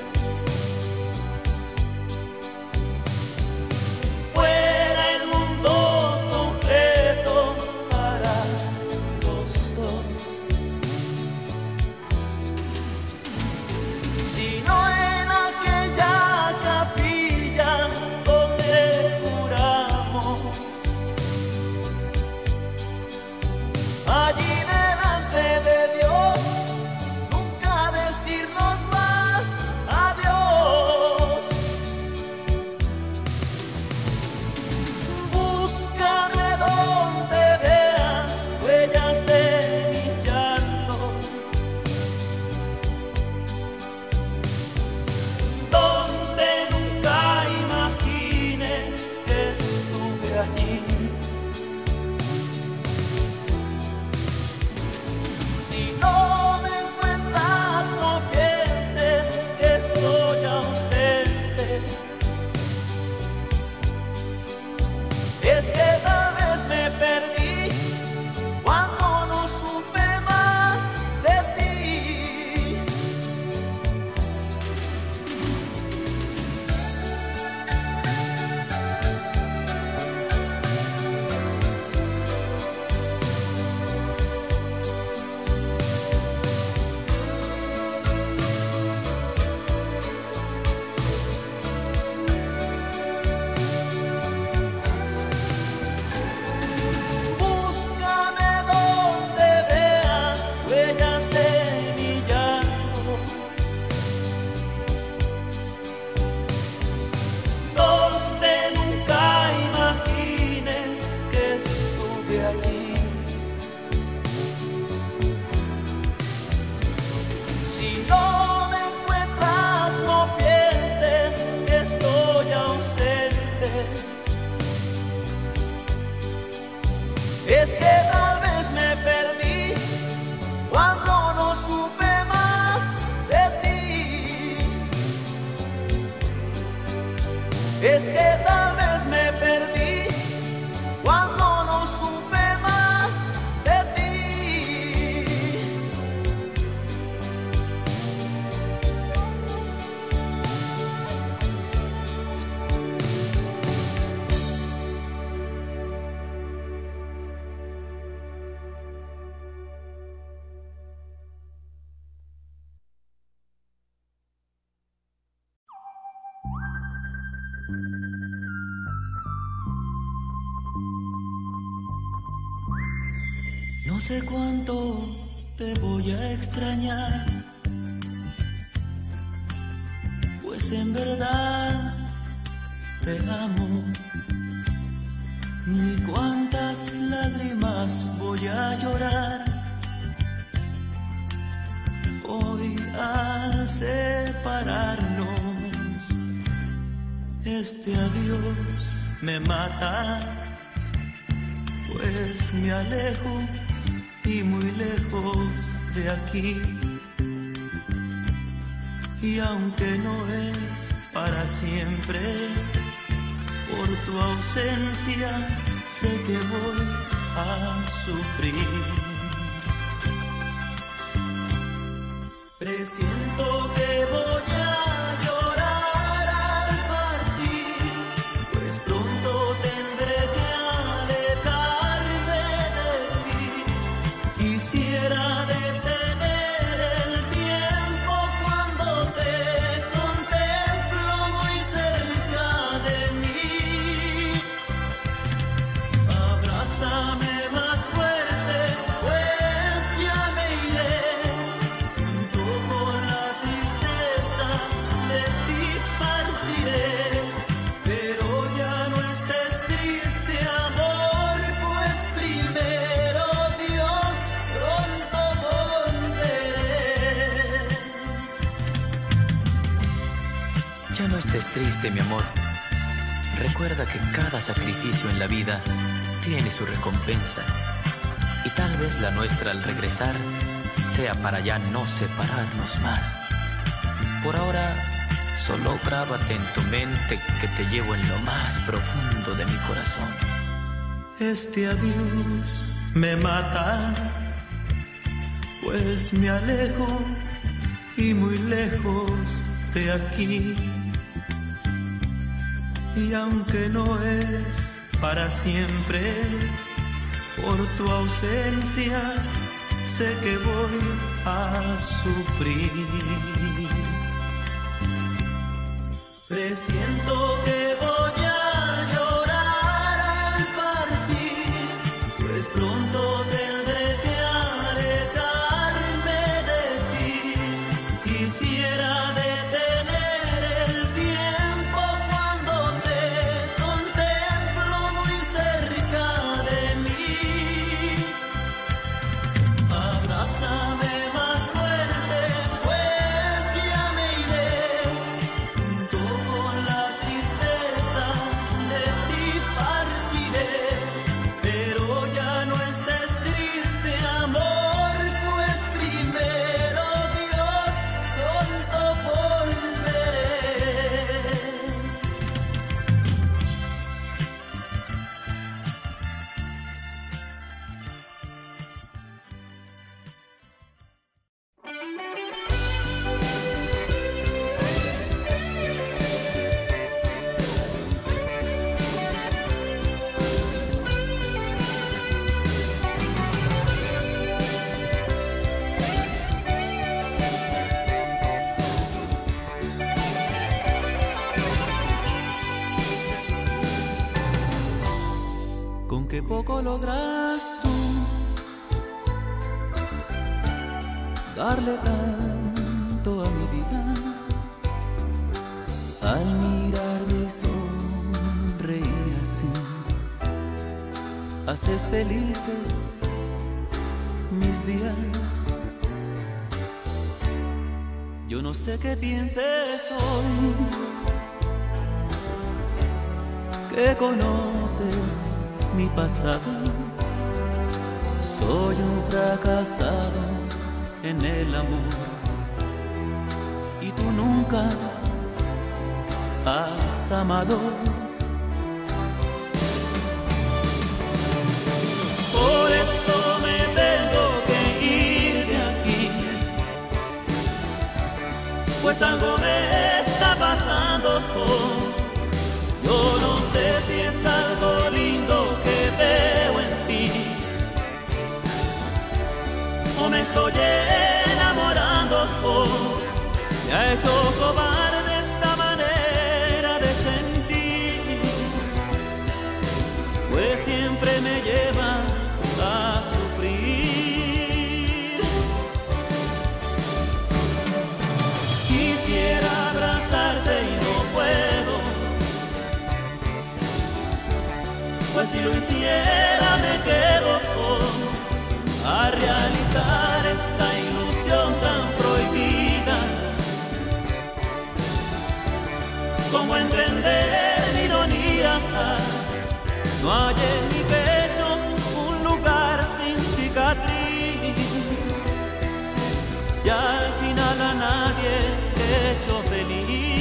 No sé cuánto te voy a extrañar, pues en verdad te amo. Ni cuántas lágrimas voy a llorar hoy al separarnos. Este adiós me mata, pues me alejo y muy lejos de aquí. Y aunque no es para siempre, por tu ausencia sé que voy a sufrir. Presiento que voy a llorar al partir, pues pronto tendré que alejarme de ti. Quisiera detener el tiempo cuando te contemplo muy cerca de mí. Abrázame más fuerte, pues ya me iré. Junto con la tristeza de ti partiré. Pero ya no estés triste, amor, pues primero Dios, pronto volveré. Ya no estés triste, mi amor. Recuerda que cada sacrificio en la vida tiene su recompensa. Y tal vez la nuestra al regresar sea para ya no separarnos más. Por ahora, solo grábate en tu mente que te llevo en lo más profundo de mi corazón. Este adiós me mata, pues me alejo y muy lejos de aquí. Y aunque no es para siempre, por tu ausencia sé que voy a sufrir. Presiento que voy a llorar al partir, pues pronto tendré que alejarme de ti. Quisiera detener el tiempo cuando te contemplo muy cerca de mí. Abrázame más fuerte, pues ya me iré. Junto con la tristeza de ti partiré. Pero ya no estés triste, amor, pues primero Dios, pronto volveré. Con qué poco logras tú darle tanto a mi vida, al mirarme sonreír así, haces felices mis días. Yo no sé qué pienses hoy, que conoces mi pasado. Soy un fracasado en el amor y tú nunca has amado. Por eso me tengo que ir de aquí, pues algo me está pasando. Yo no sé si es algo lindo que veo en ti, o me estoy enamorando. Me ha hecho cobarde esta manera de sentir. si lo hiciera me quedo a realizar esta ilusión tan prohibida. ¿Cómo entender mi ironía? No hay en mi pecho un lugar sin cicatriz, y al final a nadie he hecho feliz.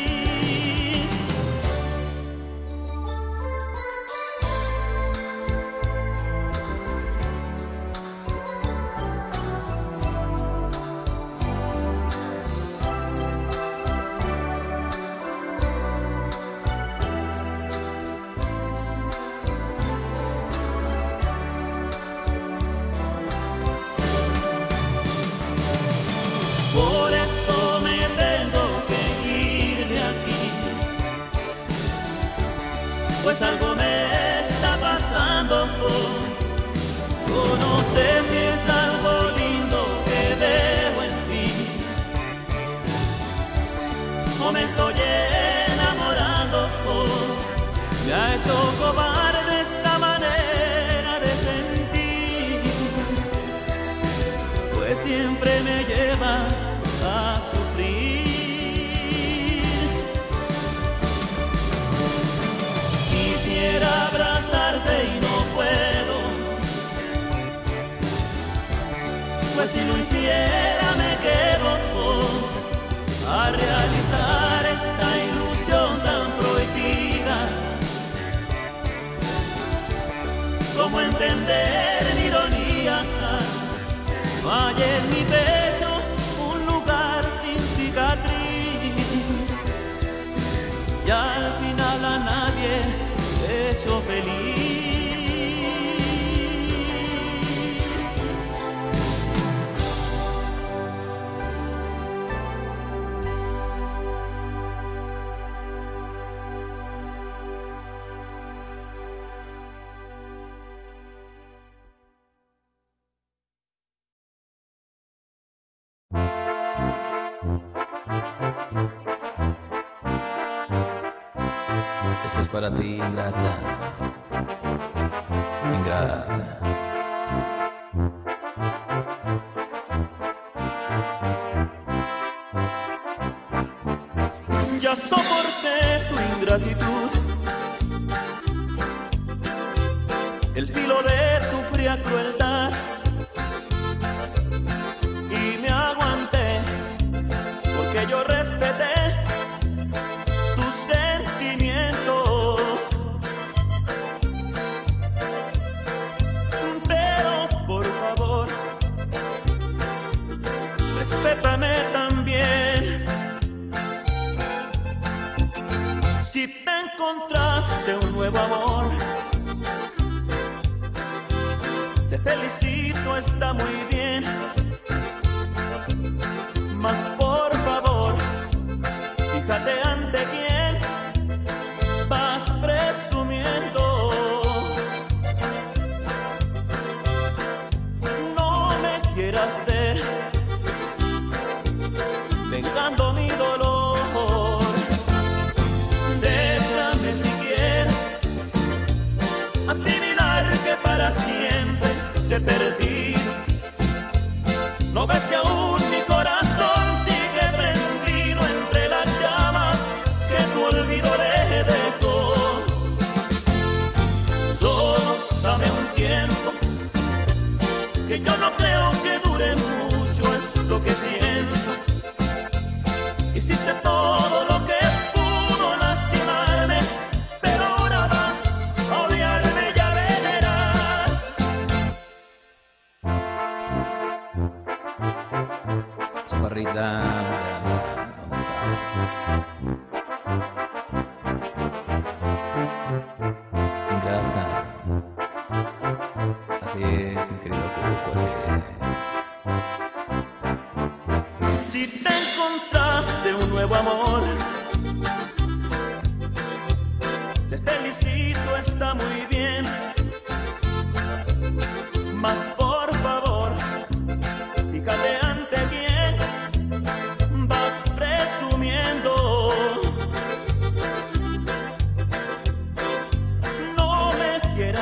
Por eso me tengo que ir de aquí, pues algo me está pasando. Yo no sé si es algo lindo que veo en ti, o me estoy enamorando. Me ha hecho cobarde esta manera de sentir, pues siempre me lleva a sufrir. Quisiera abrazarte y no puedo, pues si lo hiciera me quedo a realizar esta ilusión tan prohibida. ¿Cómo entender mi ironía? No hay en mi pecho un lugar sin cicatriz, y al final a nadie he hecho feliz. Esto es para ti, ingrata, ingrata. Ya soporté tu ingratitud, el filo de tu fría crueldad, y me aguanté porque yo respeté tus sentimientos. Pero por favor, respétame también. Si te encontraste un nuevo amor, te felicito, está muy bien. Mas por favor, fíjate ante quién vas presumiendo. No me quieras ver vengando mi dolor. Déjame siquiera asimilar que para siempre te perdí. ¿No ves que aún mi corazón sigue prendido entre las llamas que tu olvido le dejó? Solo dame un tiempo, que yo no creo que dure mucho esto que siento. Hiciste todo lo que pudo lastimarme, pero ahora vas a odiarme, ya verás. Chaparrita, ¿dónde estás? Ingrata. Así es, mi querido Cuco, así es. Si te encontraste un nuevo amor, te felicito, está muy bien. Mas por favor, fíjate ante quién vas presumiendo. No me quieras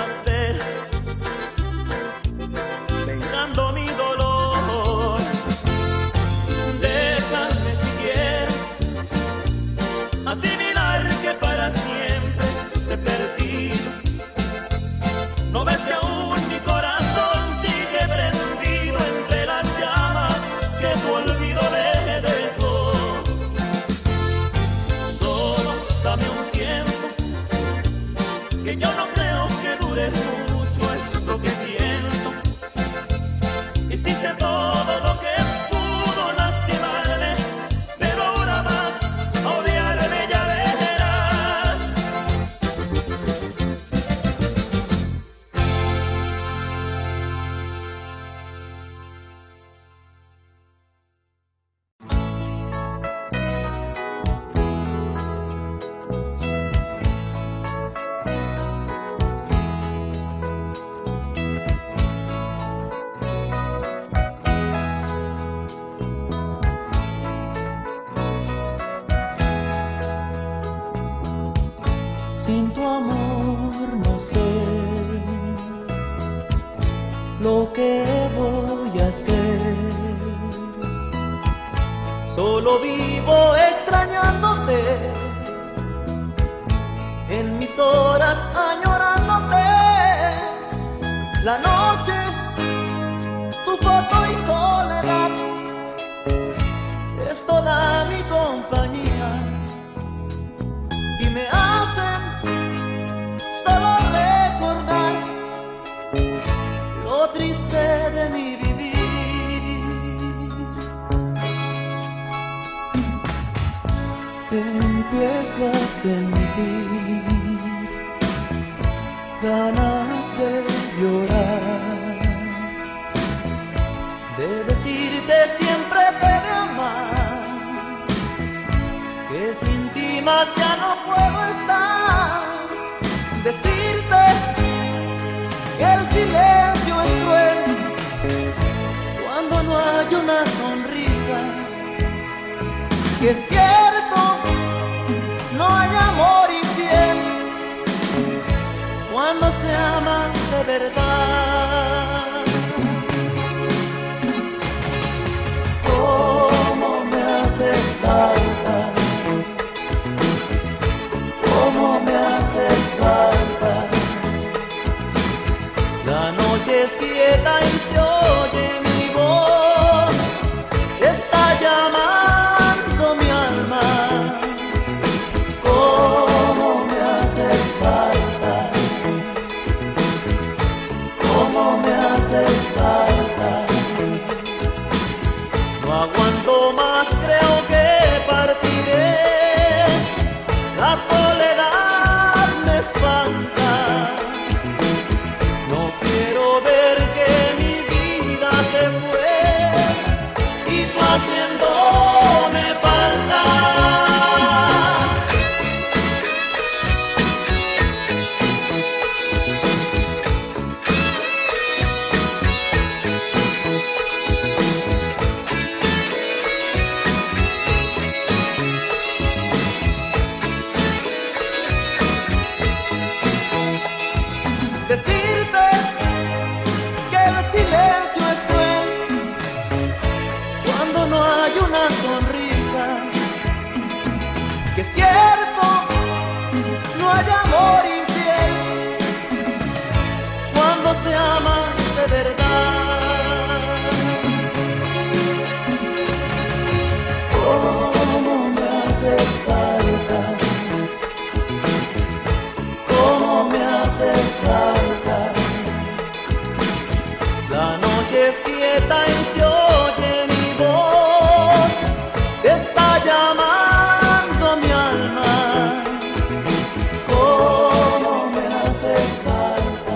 Solo vivo extrañándote, en mis horas añorándote. La noche, tu foto y soledad es toda mi compañía y me hacen solo recordar lo triste de mi vivir. Empiezo a sentir ganas de llorar, de decirte siempre te voy a amar, que sin ti más ya no puedo estar. Decirte que el silencio es cruel cuando no hay una sonrisa, que es cierto, no hay amor infiel cuando se ama de verdad. Cómo me haces falta, cómo me haces falta. La noche es quieta y se oye mi voz, está llamando mi alma. Cómo me haces falta, cómo me haces falta. No aguanto más, creo que partiré. La soledad me espanta. No quiero ver que mi vida se fue y tú haciéndome falta. Decirte que el silencio es cruel cuando no hay una sonrisa, que es cierto, no hay amor infiel cuando se ama de verdad. Cómo me haces falta, cómo me haces falta. La noche es quieta y se oye mi voz, está llamando mi alma. Cómo me haces falta,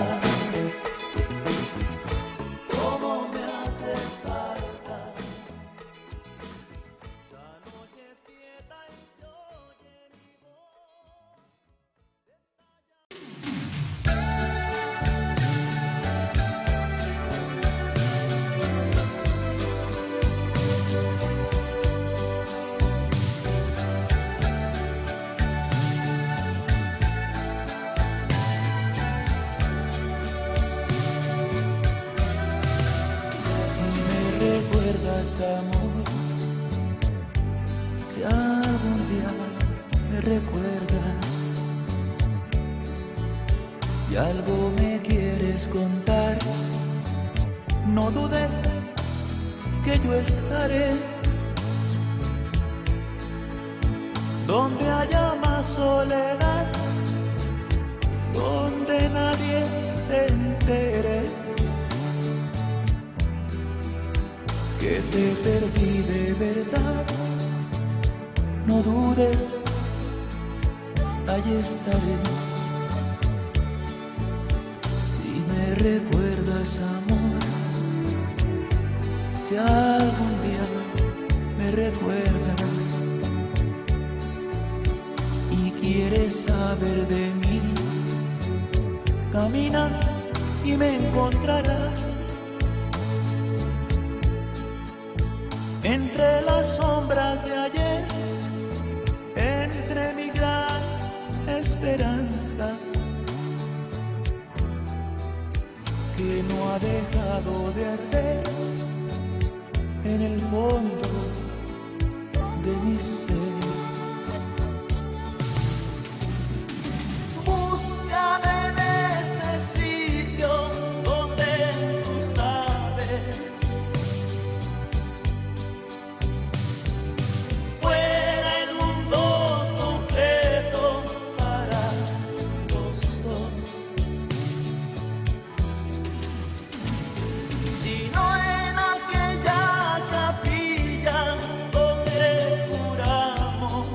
cómo me haces falta. La noche es quieta y se oye mi voz. Amor, si algún día me recuerdas y algo me quieres contar, no dudes que yo estaré donde haya más soledad, donde nadie se entere que te perdí de verdad. No dudes, allí estaré. Si me recuerdas, amor, si algún día me recuerdas y quieres saber de mí, camina y me encontrarás entre las sombras de ayer, entre mi gran esperanza que no ha dejado de arder en el fondo de mi ser. Búscame en ese sitio donde tú sabes, fuera el mundo completo para los dos. Si no en aquella capilla donde juramos,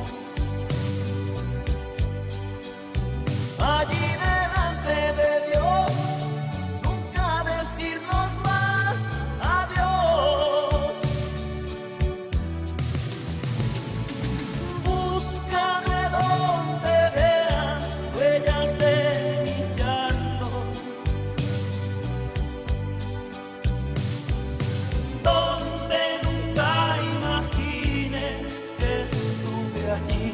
allí delante de Dios, nunca decirnos más adiós. Búscame donde veas huellas de mi llanto, donde nunca imagines que estuve allí.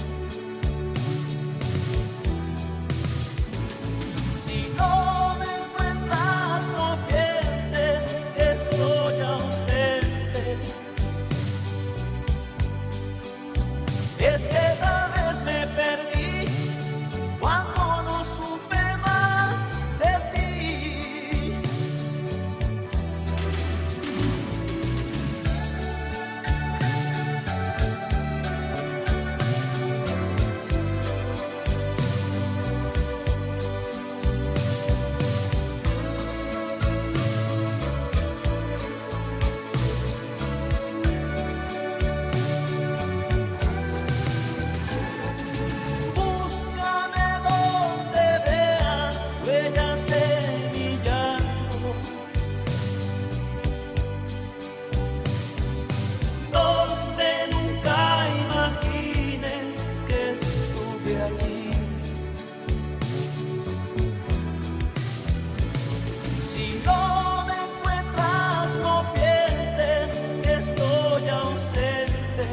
Si no me encuentras, no pienses que estoy ausente. Es que tal vez me perdí cuando no supe más de ti. Búscame donde veas huellas de mi llanto, donde nunca imagines que estuve allí. Si no me encuentras, no pienses que estoy ausente.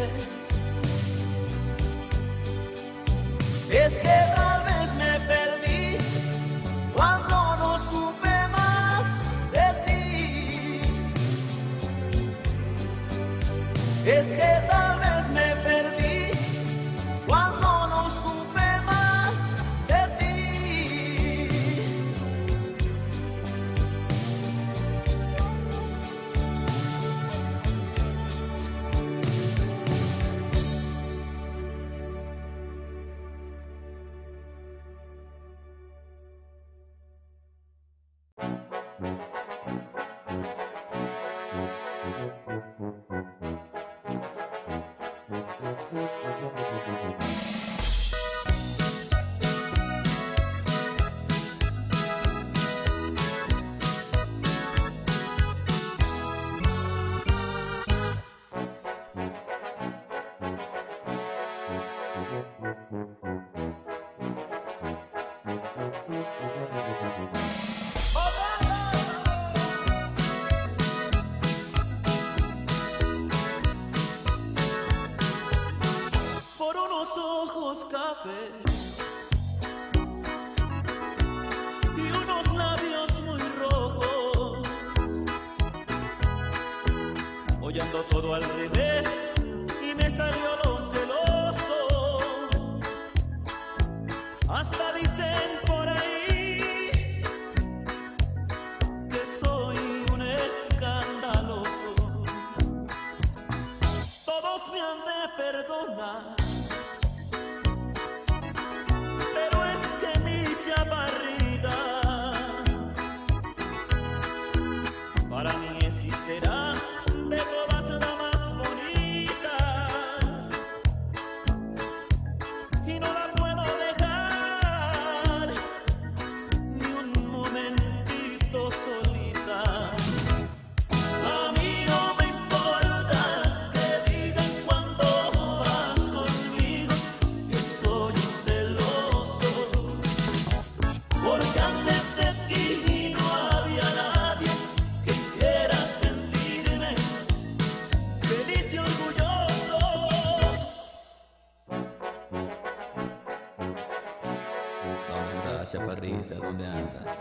Es que tal vez me perdí cuando no supe más de ti. Es que tal vez me perdí cuando no supe más de ti. Por unos ojos cafés y unos labios muy rojos, hoy ando todo al revés y me salió lo celoso. Hasta dicen por ahí que soy un escandaloso. Todos me han de perdonar, pero es que mi chaparrita para mí es y será de todas la más bonita, y no la puedo dejar ni un momentito solita. A mí no me importa que digan cuando vas conmigo que soy un celoso, porque antes de ti no había nadie que hiciera sentirme feliz y orgulloso. ¿Dónde estás, chaparrita? ¿Dónde andas?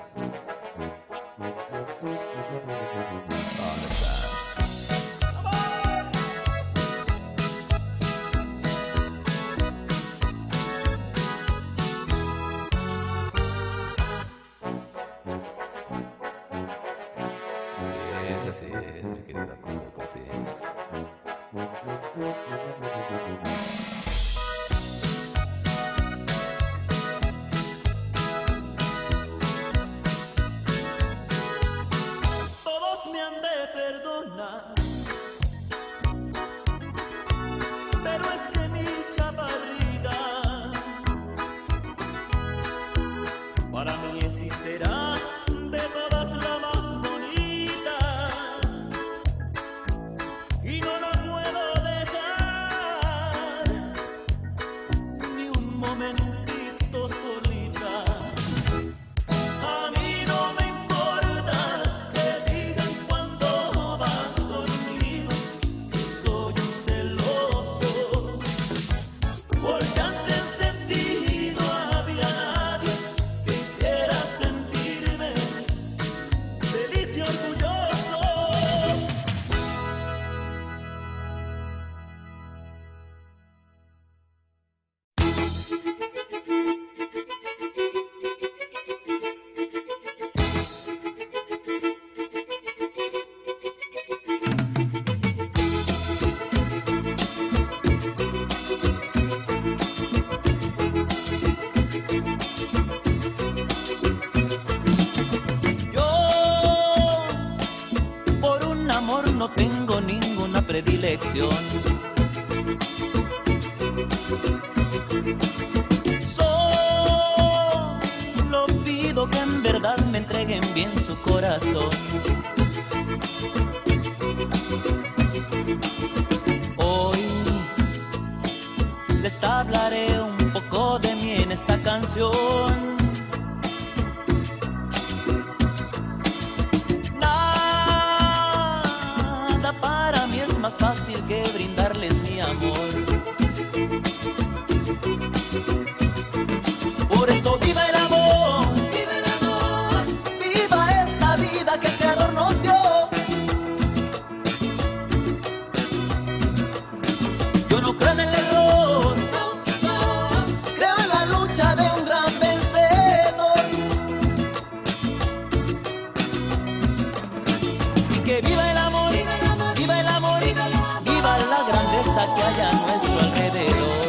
¿Dónde estás? así. Todos me han de perdonar, pero es que mi chaparrita para mí es y será de todas la más bonita, y no la puedo dejar ni un momentito solita. A mí no me importa que digan cuando vas conmigo que soy un celoso, porque antes de ti no había nadie que hiciera sentirme feliz y orgulloso. Yo por un amor no tengo ninguna predilección. Solo pido que en verdad me entreguen bien su corazón. Hoy les hablaré un poco de mí en esta canción. Nada para mí es más fácil que brindarles mi amor. Por eso viva el amor, Viva el amor, viva esta vida que el Creador nos dio. Yo no creo en el error, no, no, creo en la lucha de un gran vencedor. Y que viva el amor, viva el amor, viva el amor, viva el amor. viva la grandeza que hay a nuestro alrededor.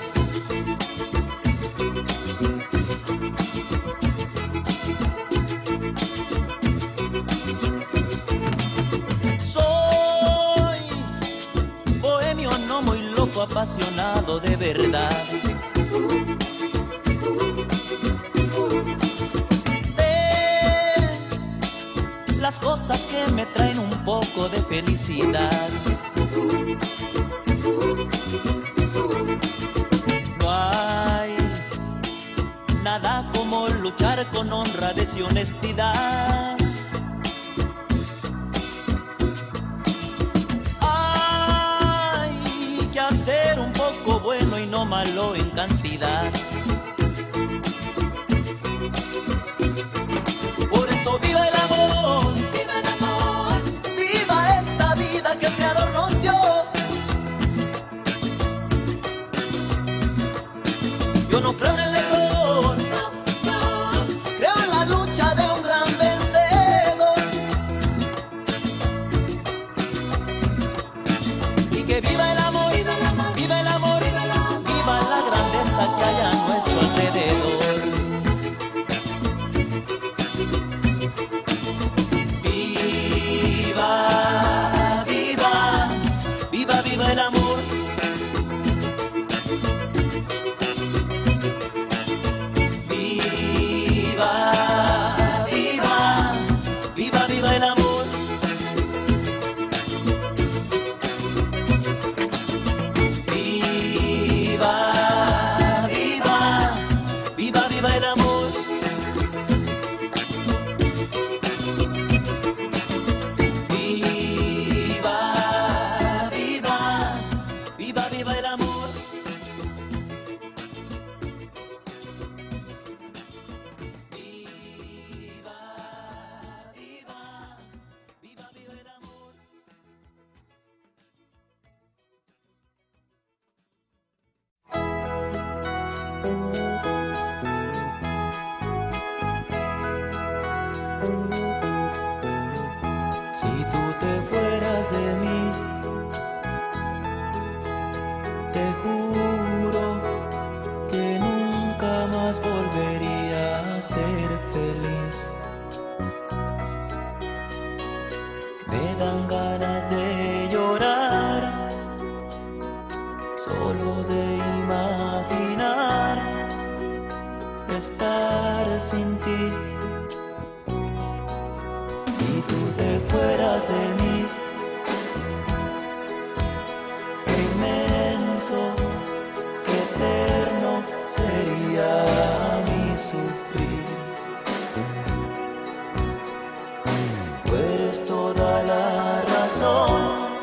Soy bohemio, no muy loco, apasionado de verdad. De las cosas que me traen un poco de felicidad. No hay nada como luchar con honradez y honestidad. Hay que hacer un poco bueno y no malo en cantidad. Por eso viva el amor, Viva el amor, viva esta vida que el Creador nos dio. Yo no creo en el error, no, no, creo en la lucha de un gran vencedor. Y que viva el amor, viva el amor, viva el amor, viva el amor. viva la grandeza que hay a nuestro alrededor. Viva, viva, viva, viva el amor. Viva, viva, viva, viva el amor. Viva, viva, viva, viva el amor. Viva, viva, te juro que nunca más volvería a ser feliz. Me dan ganas de llorar solo de imaginar estar sin ti. Si tú te fueras de mí, qué inmenso, qué eterno sería mi sufrir. Tú eres toda la razón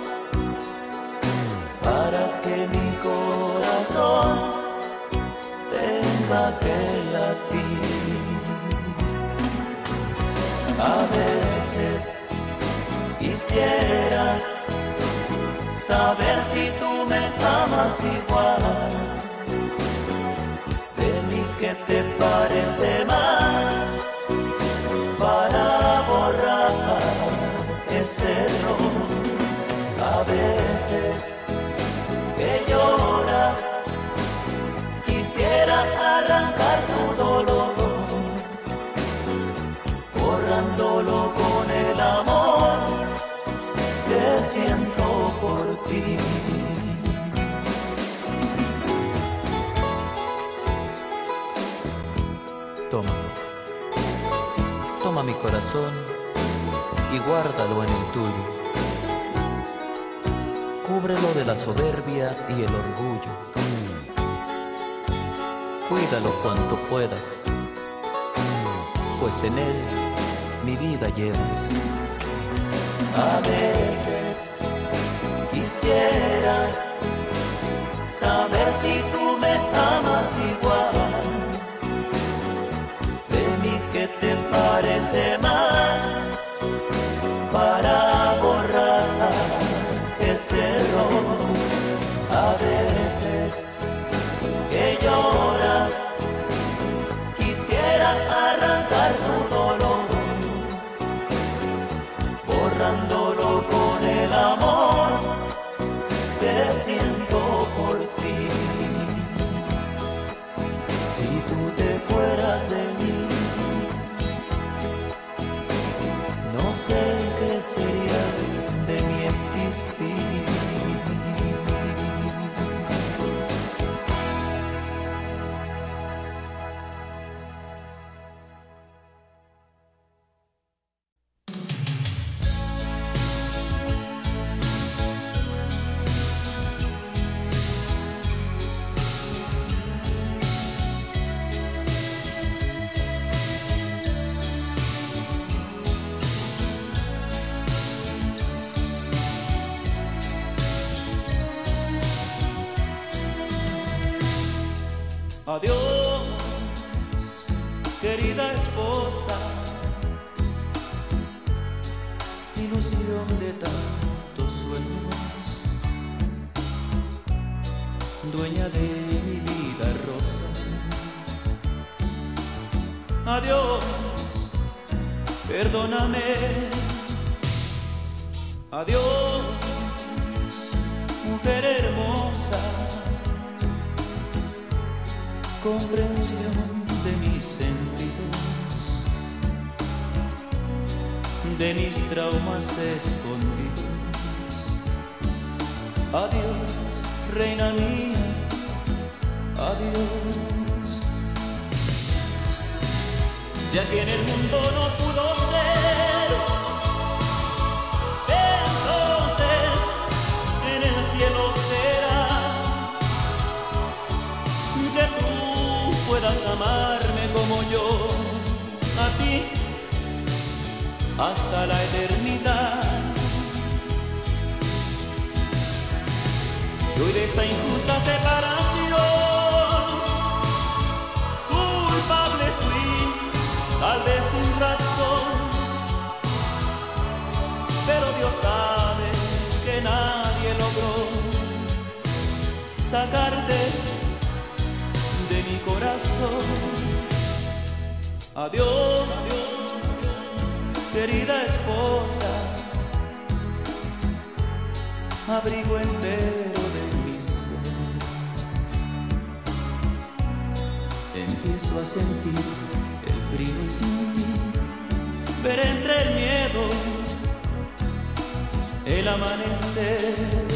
para que mi corazón tenga que latir. A veces quisiera saber si tú me amas igual. De mí, ¿qué te parece mal? Para borrar ese error. A veces que lloras, quisiera arrancar tu dolor, borrándolo con el amor que siento por ti. Toma, toma mi corazón y guárdalo en el tuyo. Cúbrelo de la soberbia y el orgullo. Cuídalo cuanto puedas, pues en él mi vida llevas. A veces quisiera saber si tú me amas igual. De mí, ¿qué te parece mal? Para borrar ese error. A veces que lloras, quisiera arrancar tu dolor, borrándolo con el amor que siento por ti. Si tú te fueras de mí, no sé qué sería de mi existir. Adiós, querida esposa, ilusión de tantos sueños, dueña de mi vida rosa. Adiós, perdóname. Adiós, mujer hermosa, comprensión de mis sentidos, de mis traumas escondidos. Adiós, reina mía, adiós. Si aquí en el mundo no pudo ser, entonces en el cielo será. Que tú puedas amarme como yo a ti hasta la eternidad. Y hoy de esta injusta separación culpable fui, tal vez sin razón, pero Dios sabe que nadie logró sacarte de mi corazón. Adiós, adiós, querida esposa, abrigo entero de mis sueños. a sentir el frío y sin ti ver entre el miedo el amanecer.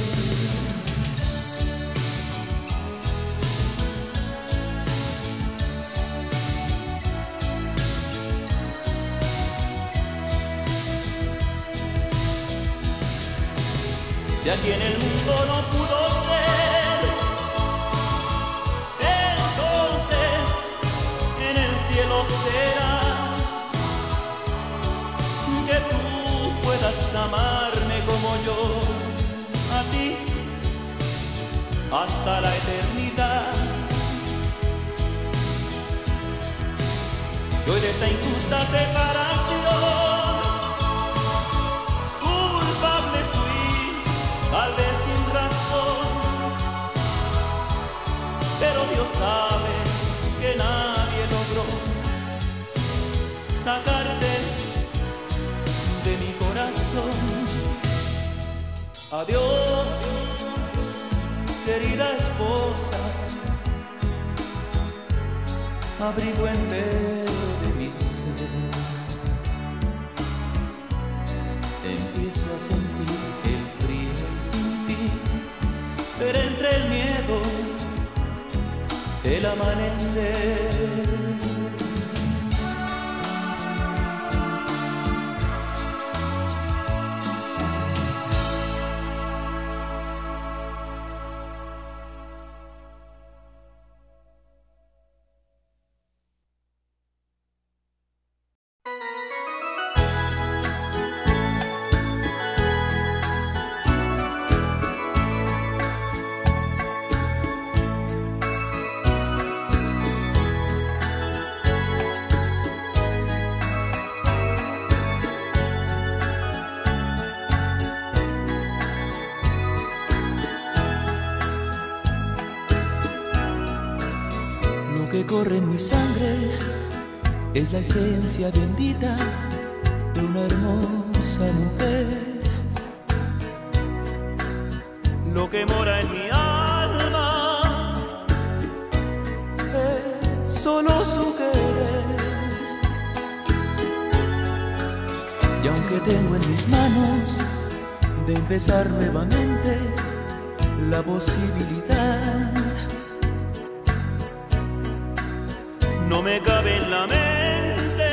Si aquí en el mundo no pudo ser, entonces en el cielo será que tú puedas amarme como yo a ti hasta la eternidad. Y hoy de esta injusta separación culpable fui, tal vez sin razón, pero Dios sabe que nadie logró sacarte de mi corazón. Adiós, querida esposa, abrigo entero de mi ser. Empiezo a sentir el frío y sin ti ver entre el miedo el amanecer. Que corre en mi sangre es la esencia bendita de una hermosa mujer. Lo que mora en mi alma es solo su querer. Y aunque tengo en mis manos de empezar nuevamente la posibilidad, no me cabe en la mente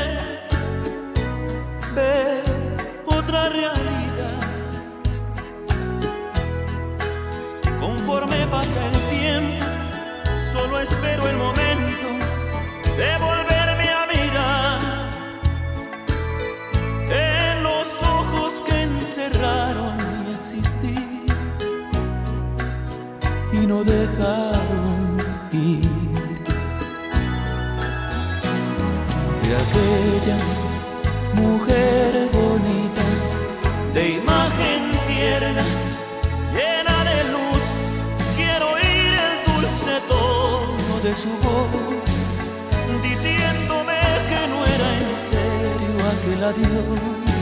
ver otra realidad. Conforme pasa el tiempo, solo espero el momento de volverme a mirar en los ojos que encerraron mi existir y no dejaron ir. De aquella mujer bonita, de imagen tierna, llena de luz, quiero oír el dulce tono de su voz, diciéndome que no era en serio aquel adiós.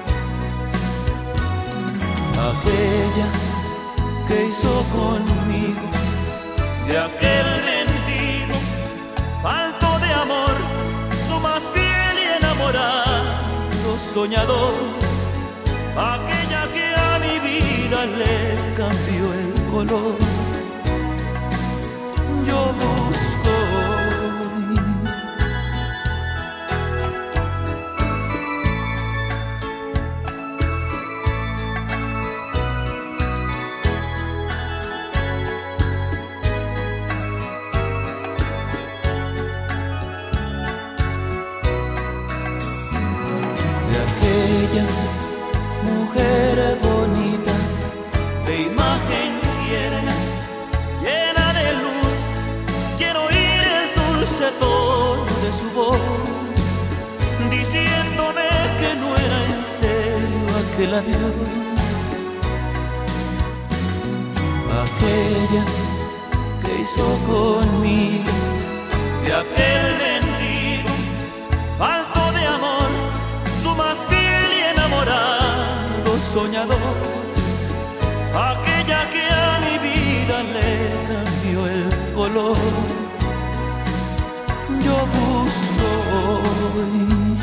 Aquella que hizo conmigo de aquel mendigo falto de amor, más fiel y enamorado soñador, aquella que a mi vida le cambió el color. Yo busco mujer bonita, de imagen tierna, llena de luz, quiero oír el dulce tono de su voz, diciéndome que no era en serio aquel adiós. Aquella que hizo conmigo de aquel mendigo falto de amor, su más fiel y enamorado soñador, aquella que a mi vida le cambió el color. hoy.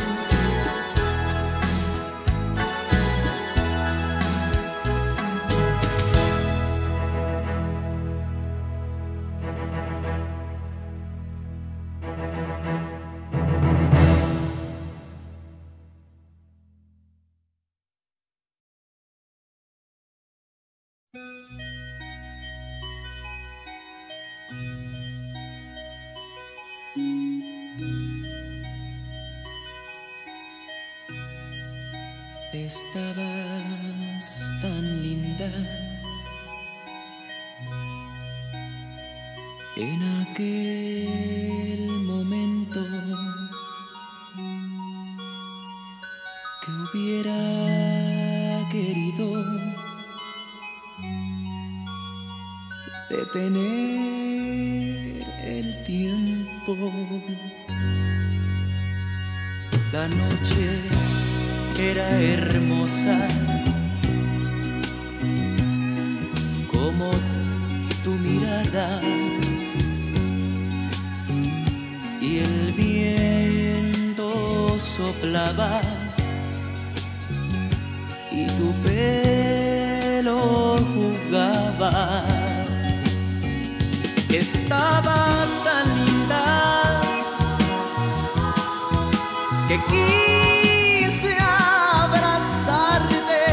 Estabas tan linda en aquel momento que hubiera querido detener el tiempo. La noche era hermosa como tu mirada y el viento soplaba y tu pelo jugaba. Estabas tan linda que quise abrazarte,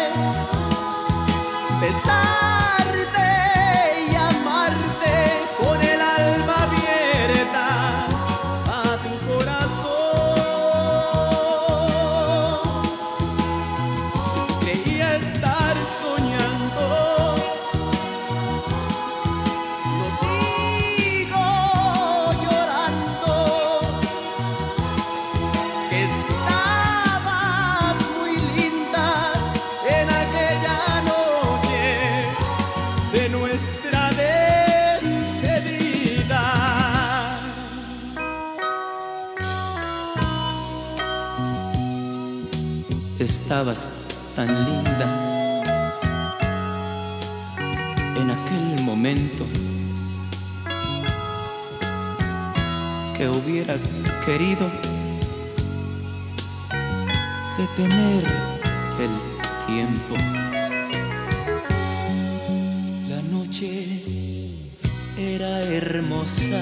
besarte y amarte con el alma abierta a tu corazón. Creía estar soñando, lo digo llorando, que estabas muy linda en aquella noche de nuestra despedida. Estabas tan linda en aquel momento que hubiera querido detener el tiempo. La noche era hermosa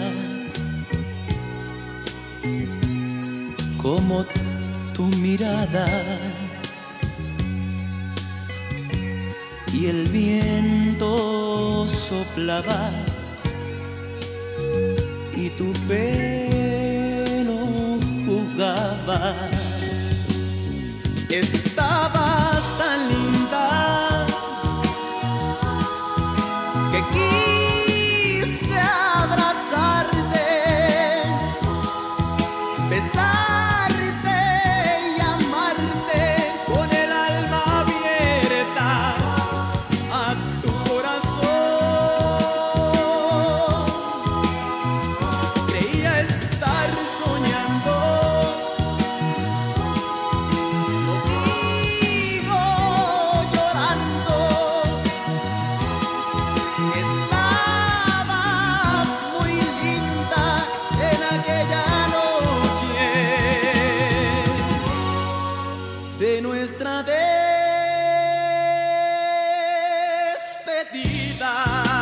como tu mirada y el viento soplaba y tu pelo jugaba. Estabas tan linda que quise abrazarte, besarte y amarte con el alma abierta a tu corazón. Creía estar soñando, lo digo llorando, estabas muy linda en aquella noche de nuestra despedida.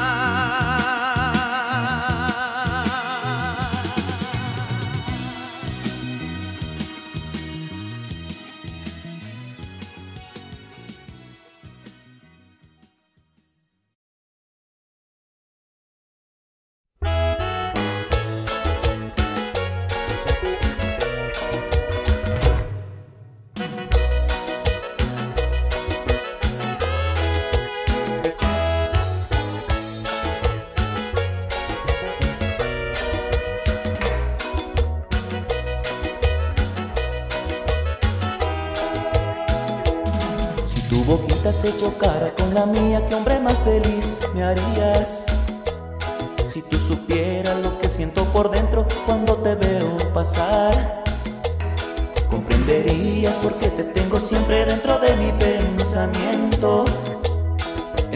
Tu boquita se chocara con la mía, qué hombre más feliz me harías. Si tú supieras lo que siento por dentro cuando te veo pasar, comprenderías por qué te tengo siempre dentro de mi pensamiento.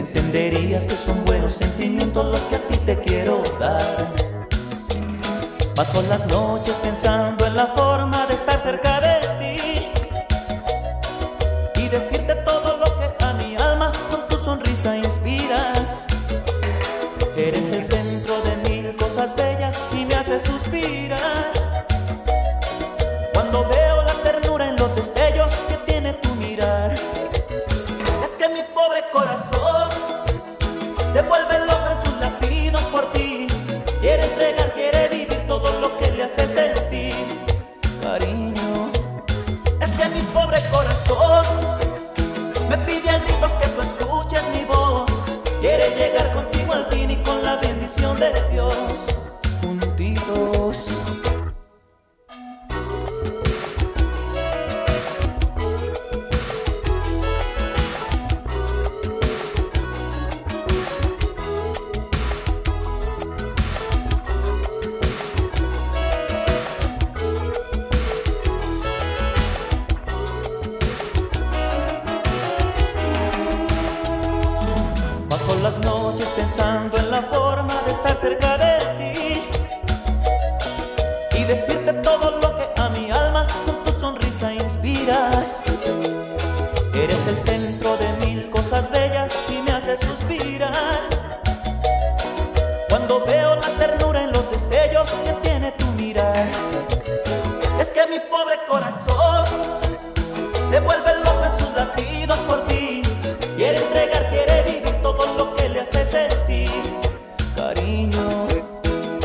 Entenderías que son buenos sentimientos los que a ti te quiero dar. Paso las noches pensando en la forma de estar cerca de ti y decirte todo lo que a mi alma con tu sonrisa inspiras. Eres el centro de mil cosas bellas y me haces suspirar cuando veo la ternura en los destellos que tiene tu mirar. Es que mi pobre corazón se vuelve loco en sus latidos por ti. Quiere entregar, quiere vivir todo lo que le hace sentir cariño. Es que mi pobre corazón me pide a gritos que tú escuches mi voz. Quiere llegar contigo al fin y con la bendición de Dios juntitos. Paso las noches pensando en la forma de estar cerca de ti y decirte todo lo que a mi alma con tu sonrisa inspiras. Eres el centro de mil cosas bellas y me haces suspirar cuando veo la ternura en los destellos que tiene tu mirar. Es que mi pobre corazón se vuelve loco en sus latidos por ti. Quiere entregar, quiere vivir todo lo que le hace sentir cariño.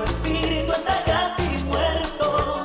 su espíritu está casi muerto.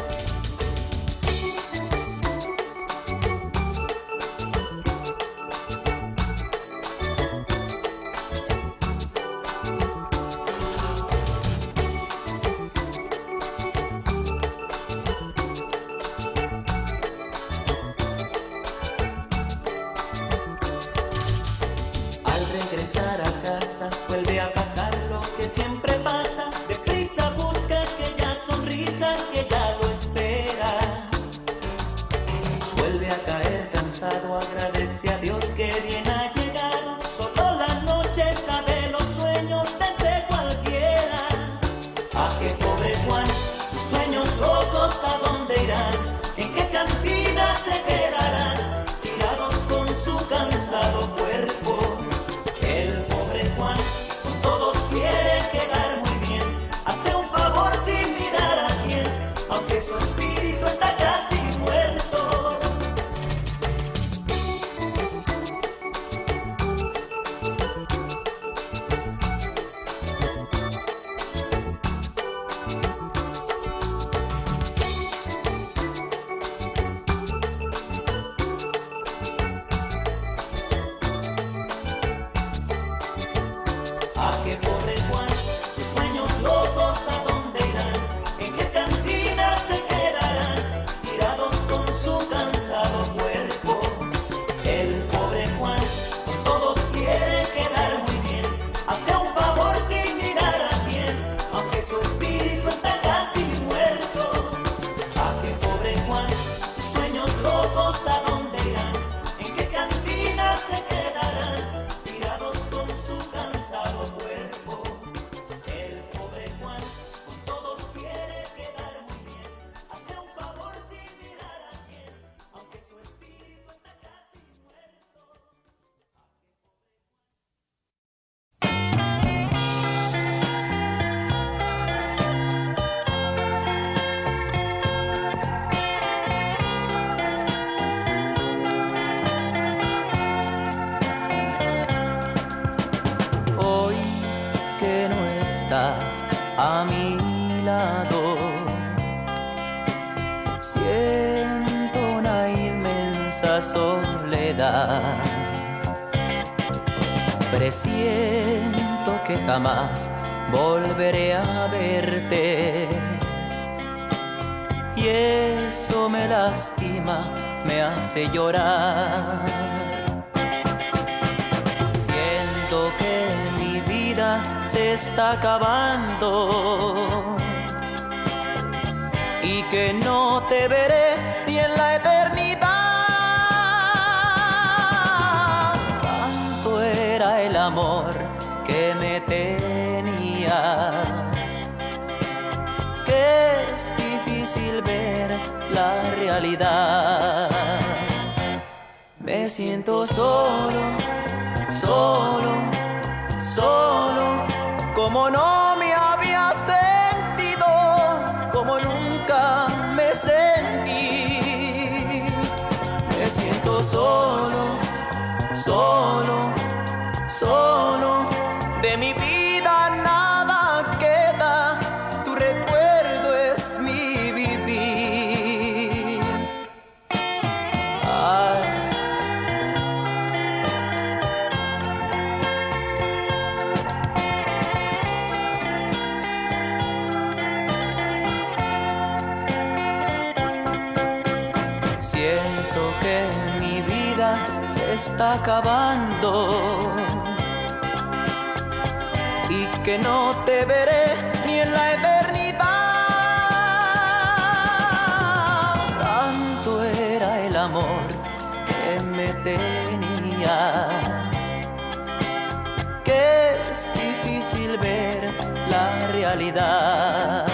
Regresar a casa, vuelve a pasar lo que siempre pasa. Deprisa busca aquella sonrisa que ya lo espera. Vuelve a caer cansado, agradece a Dios que bien ha llegado. Solo la noche sabe los sueños de ese cualquiera. A qué pobre Juan, sus sueños locos a dónde irán, en qué cantina se quedarán, tirados con su cansado cuerpo. Su espíritu está casi muerto. A qué pobre Juan, sus sueños locos a dónde irán, en qué cantina se quedarán, tirados con su cansado cuerpo. El pobre Juan con todos quiere quedar muy bien, hace un favor sin mirar a quién, aunque su espíritu está casi muerto. A qué pobre Juan, sus sueños locos a dónde irán, en qué cantina se quedarán, tirados con su cansado cuerpo. El pobre Juan con todos quiere quedar muy bien, hace un favor sin mirar a quién, aunque su espíritu está casi muerto. Hoy que no estás a mi lado, siento una inmensa soledad. Presiento que jamás volveré a verte, y eso me lastima, me hace llorar. Siento que mi vida se está acabando y que no te veré ni en la eternidad. Tanto era el amor que me tenías, que es difícil ver la realidad. Me siento solo, solo, solo, como no me había sentido, como nunca me sentí. Me siento solo, solo, solo, de mi vida nada queda, tu recuerdo es mi vivir. Ay. Siento que mi vida se está acabando y que no te veré ni en la eternidad. Tanto era el amor que me tenías, que es difícil ver la realidad.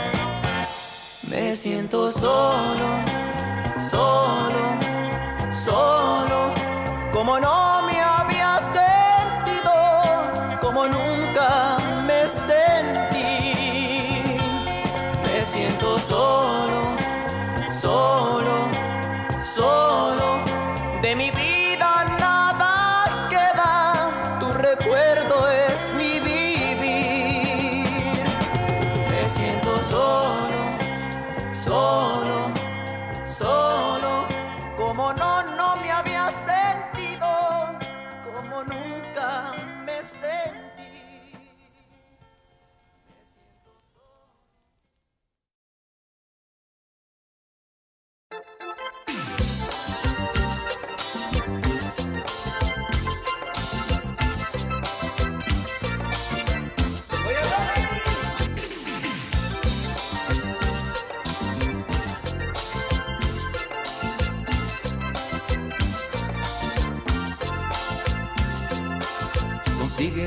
Me siento solo, solo, solo, como no me había sentido, como nunca me sentí. Me siento solo, solo, solo, de mi vida nada queda, tu recuerdo es mi vivir.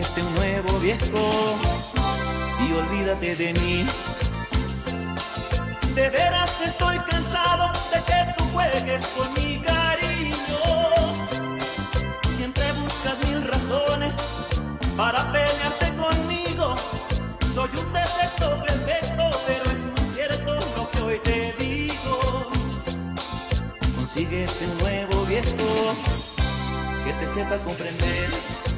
Consíguete un nuevo viejo y olvídate de mí. De veras estoy cansado de que tú juegues con mi cariño. Siempre buscas mil razones para pelearte conmigo. Soy un defecto perfecto, pero es muy cierto lo que hoy te digo. Consíguete un nuevo viejo que te sepa comprender.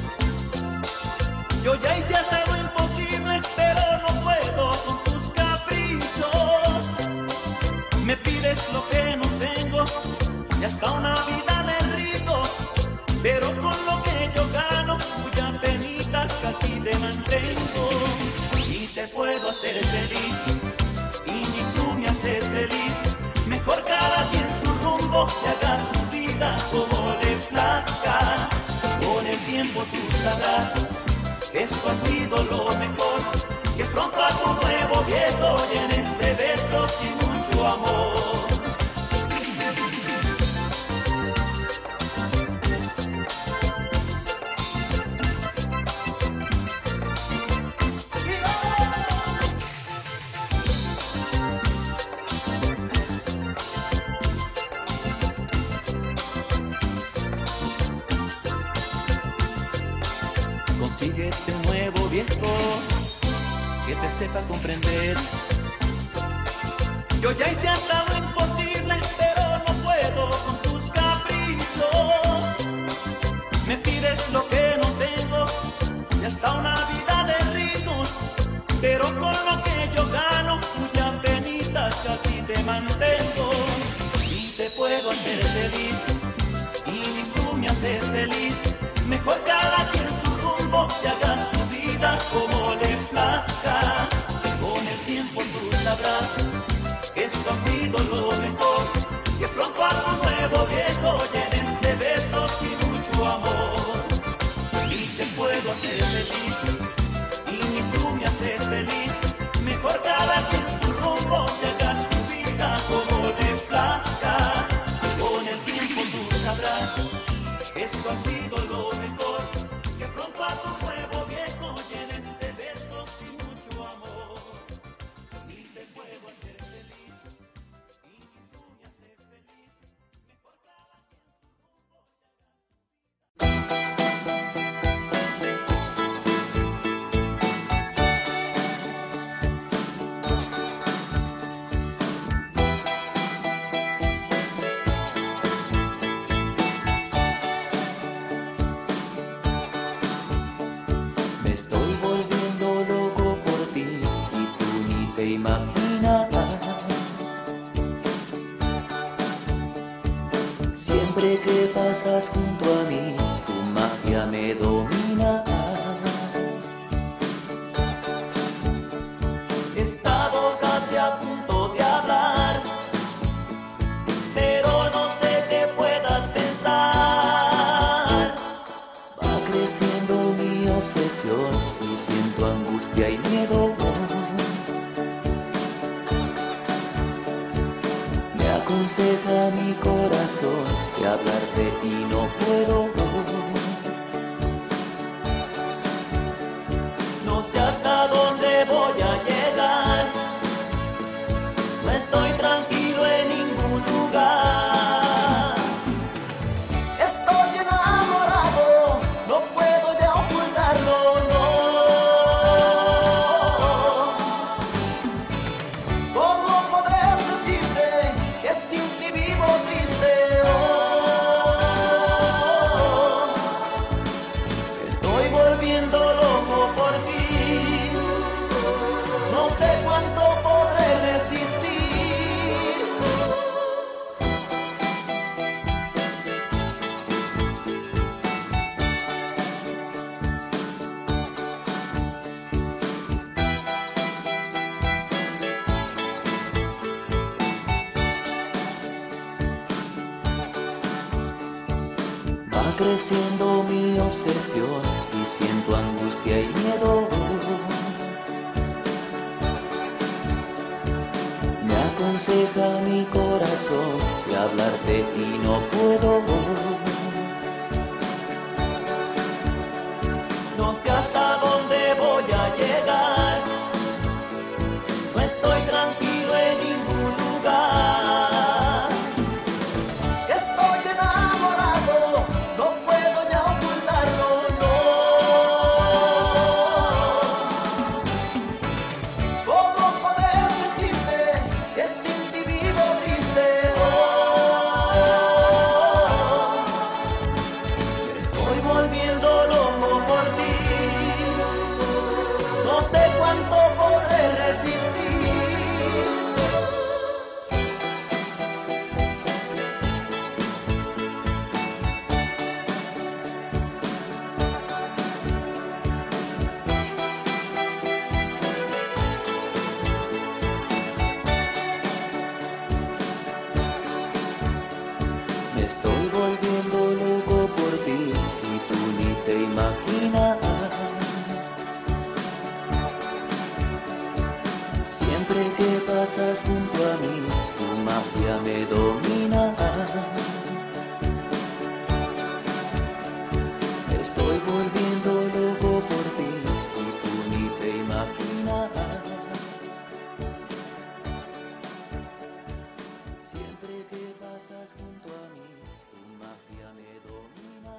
Yo ya hice hasta lo imposible, pero no puedo con tus caprichos. Me pides lo que no tengo y hasta una vida de rico, pero con lo que yo gano, cuyas penitas casi te mantengo. Y te puedo hacer feliz, y ni tú me haces feliz. Mejor cada quien su rumbo, que haga su vida como le plazca. Con el tiempo tú sabrás que esto ha sido lo mejor, que pronto a tu nuevo viejo llenes de besos y mucho amor. Consíguete un nuevo viejo que te sepa comprender. Yo ya hice hasta lo imposible, pero no puedo con tus caprichos. Me pides lo que no tengo y hasta una vida de ricos, pero con lo que yo gano, cuyas penitas casi te mantengo. Y te puedo hacer feliz, y ni tú me haces feliz. Mejor cada quien su rumbo, que haga su vida como le plazca. Con el tiempo tú sabrás que esto ha sido lo mejor, que pronto a tu nuevo viejo llenes de besos y mucho amor. Y te puedo hacer feliz, y ni tú me haces feliz. Mejor cada quien su rumbo, que haga su vida como le plazca. Con el tiempo tú sabrás que esto ha sido lo mejor, que pronto a tu nuevo viejo llenes de besos y mucho amor. Y te puedo hacer feliz, y ni tú me haces feliz. Mejor cada quien su rumbo. Me estoy volviendo loco por ti y tú ni te imaginas. Siempre que pasas junto a mí, tu magia me domina. He estado casi a punto de hablar, pero no sé qué puedas pensar. Va creciendo mi obsesión y siento angustia y miedo. Me aconseja mi corazón de hablarte y no puedo. No sé hasta dónde voy a llegar. No estoy tranquilo en ningún lugar. Estoy enamorado, no puedo ya ocultarlo, no. ¿Cómo poder decirte que sin ti vivo triste? Oh, estoy volviendo loco por ti. No sé cuánto podré resistir. Va creciendo mi obsesión y siento angustia y miedo. Me aconseja mi corazón de hablarte y no puedo. No sé hasta Siempre que pasas junto a mí, tu magia me domina. Me estoy volviendo loco por ti y tú ni te imaginas. Siempre que pasas junto a mí, tu magia me domina.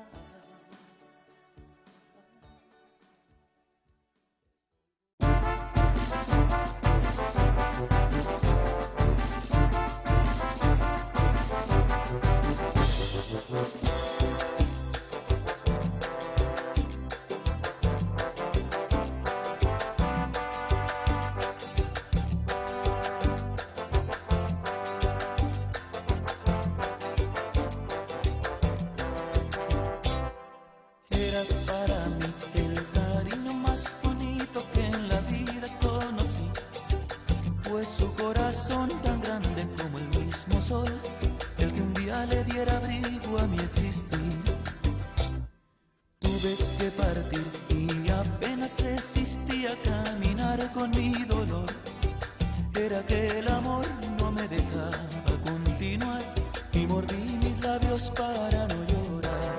Eras para mí el cariño más bonito que en la vida conocí, pues su corazón tan grande como el mismo sol, el que un día le diera abrigo a mi existir. Tuve que partir y apenas resistí a caminar con mi dolor. Era que el amor no me dejaba continuar y mordí mis labios para no llorar.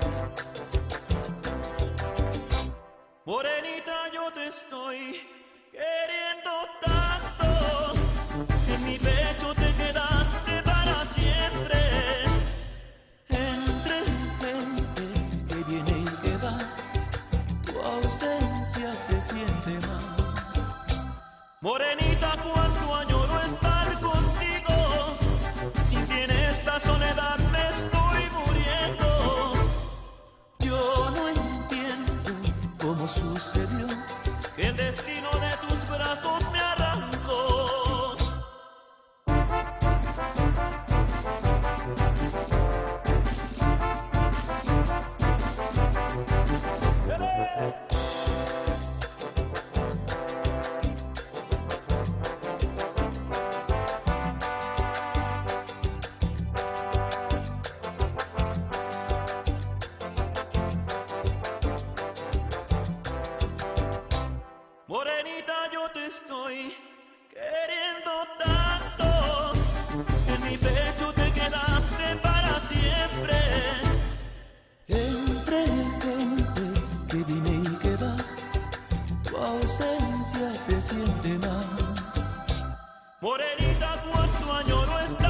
Morenita, yo te estoy queriendo tanto, en mi pecho te quedaste para siempre. Entre gente que viene y que va, tu ausencia se siente más. Morenita, cuánto añoro estar contigo, sin ti en esta soledad me estoy muriendo. Yo no entiendo cómo sucedió que el destino de tus brazos me arrancó. Morenita, yo te estoy queriendo tanto, en mi pecho te quedaste para siempre. Entre gente que viene y que va, tu ausencia se siente más. Morenita, cuánto añoro estar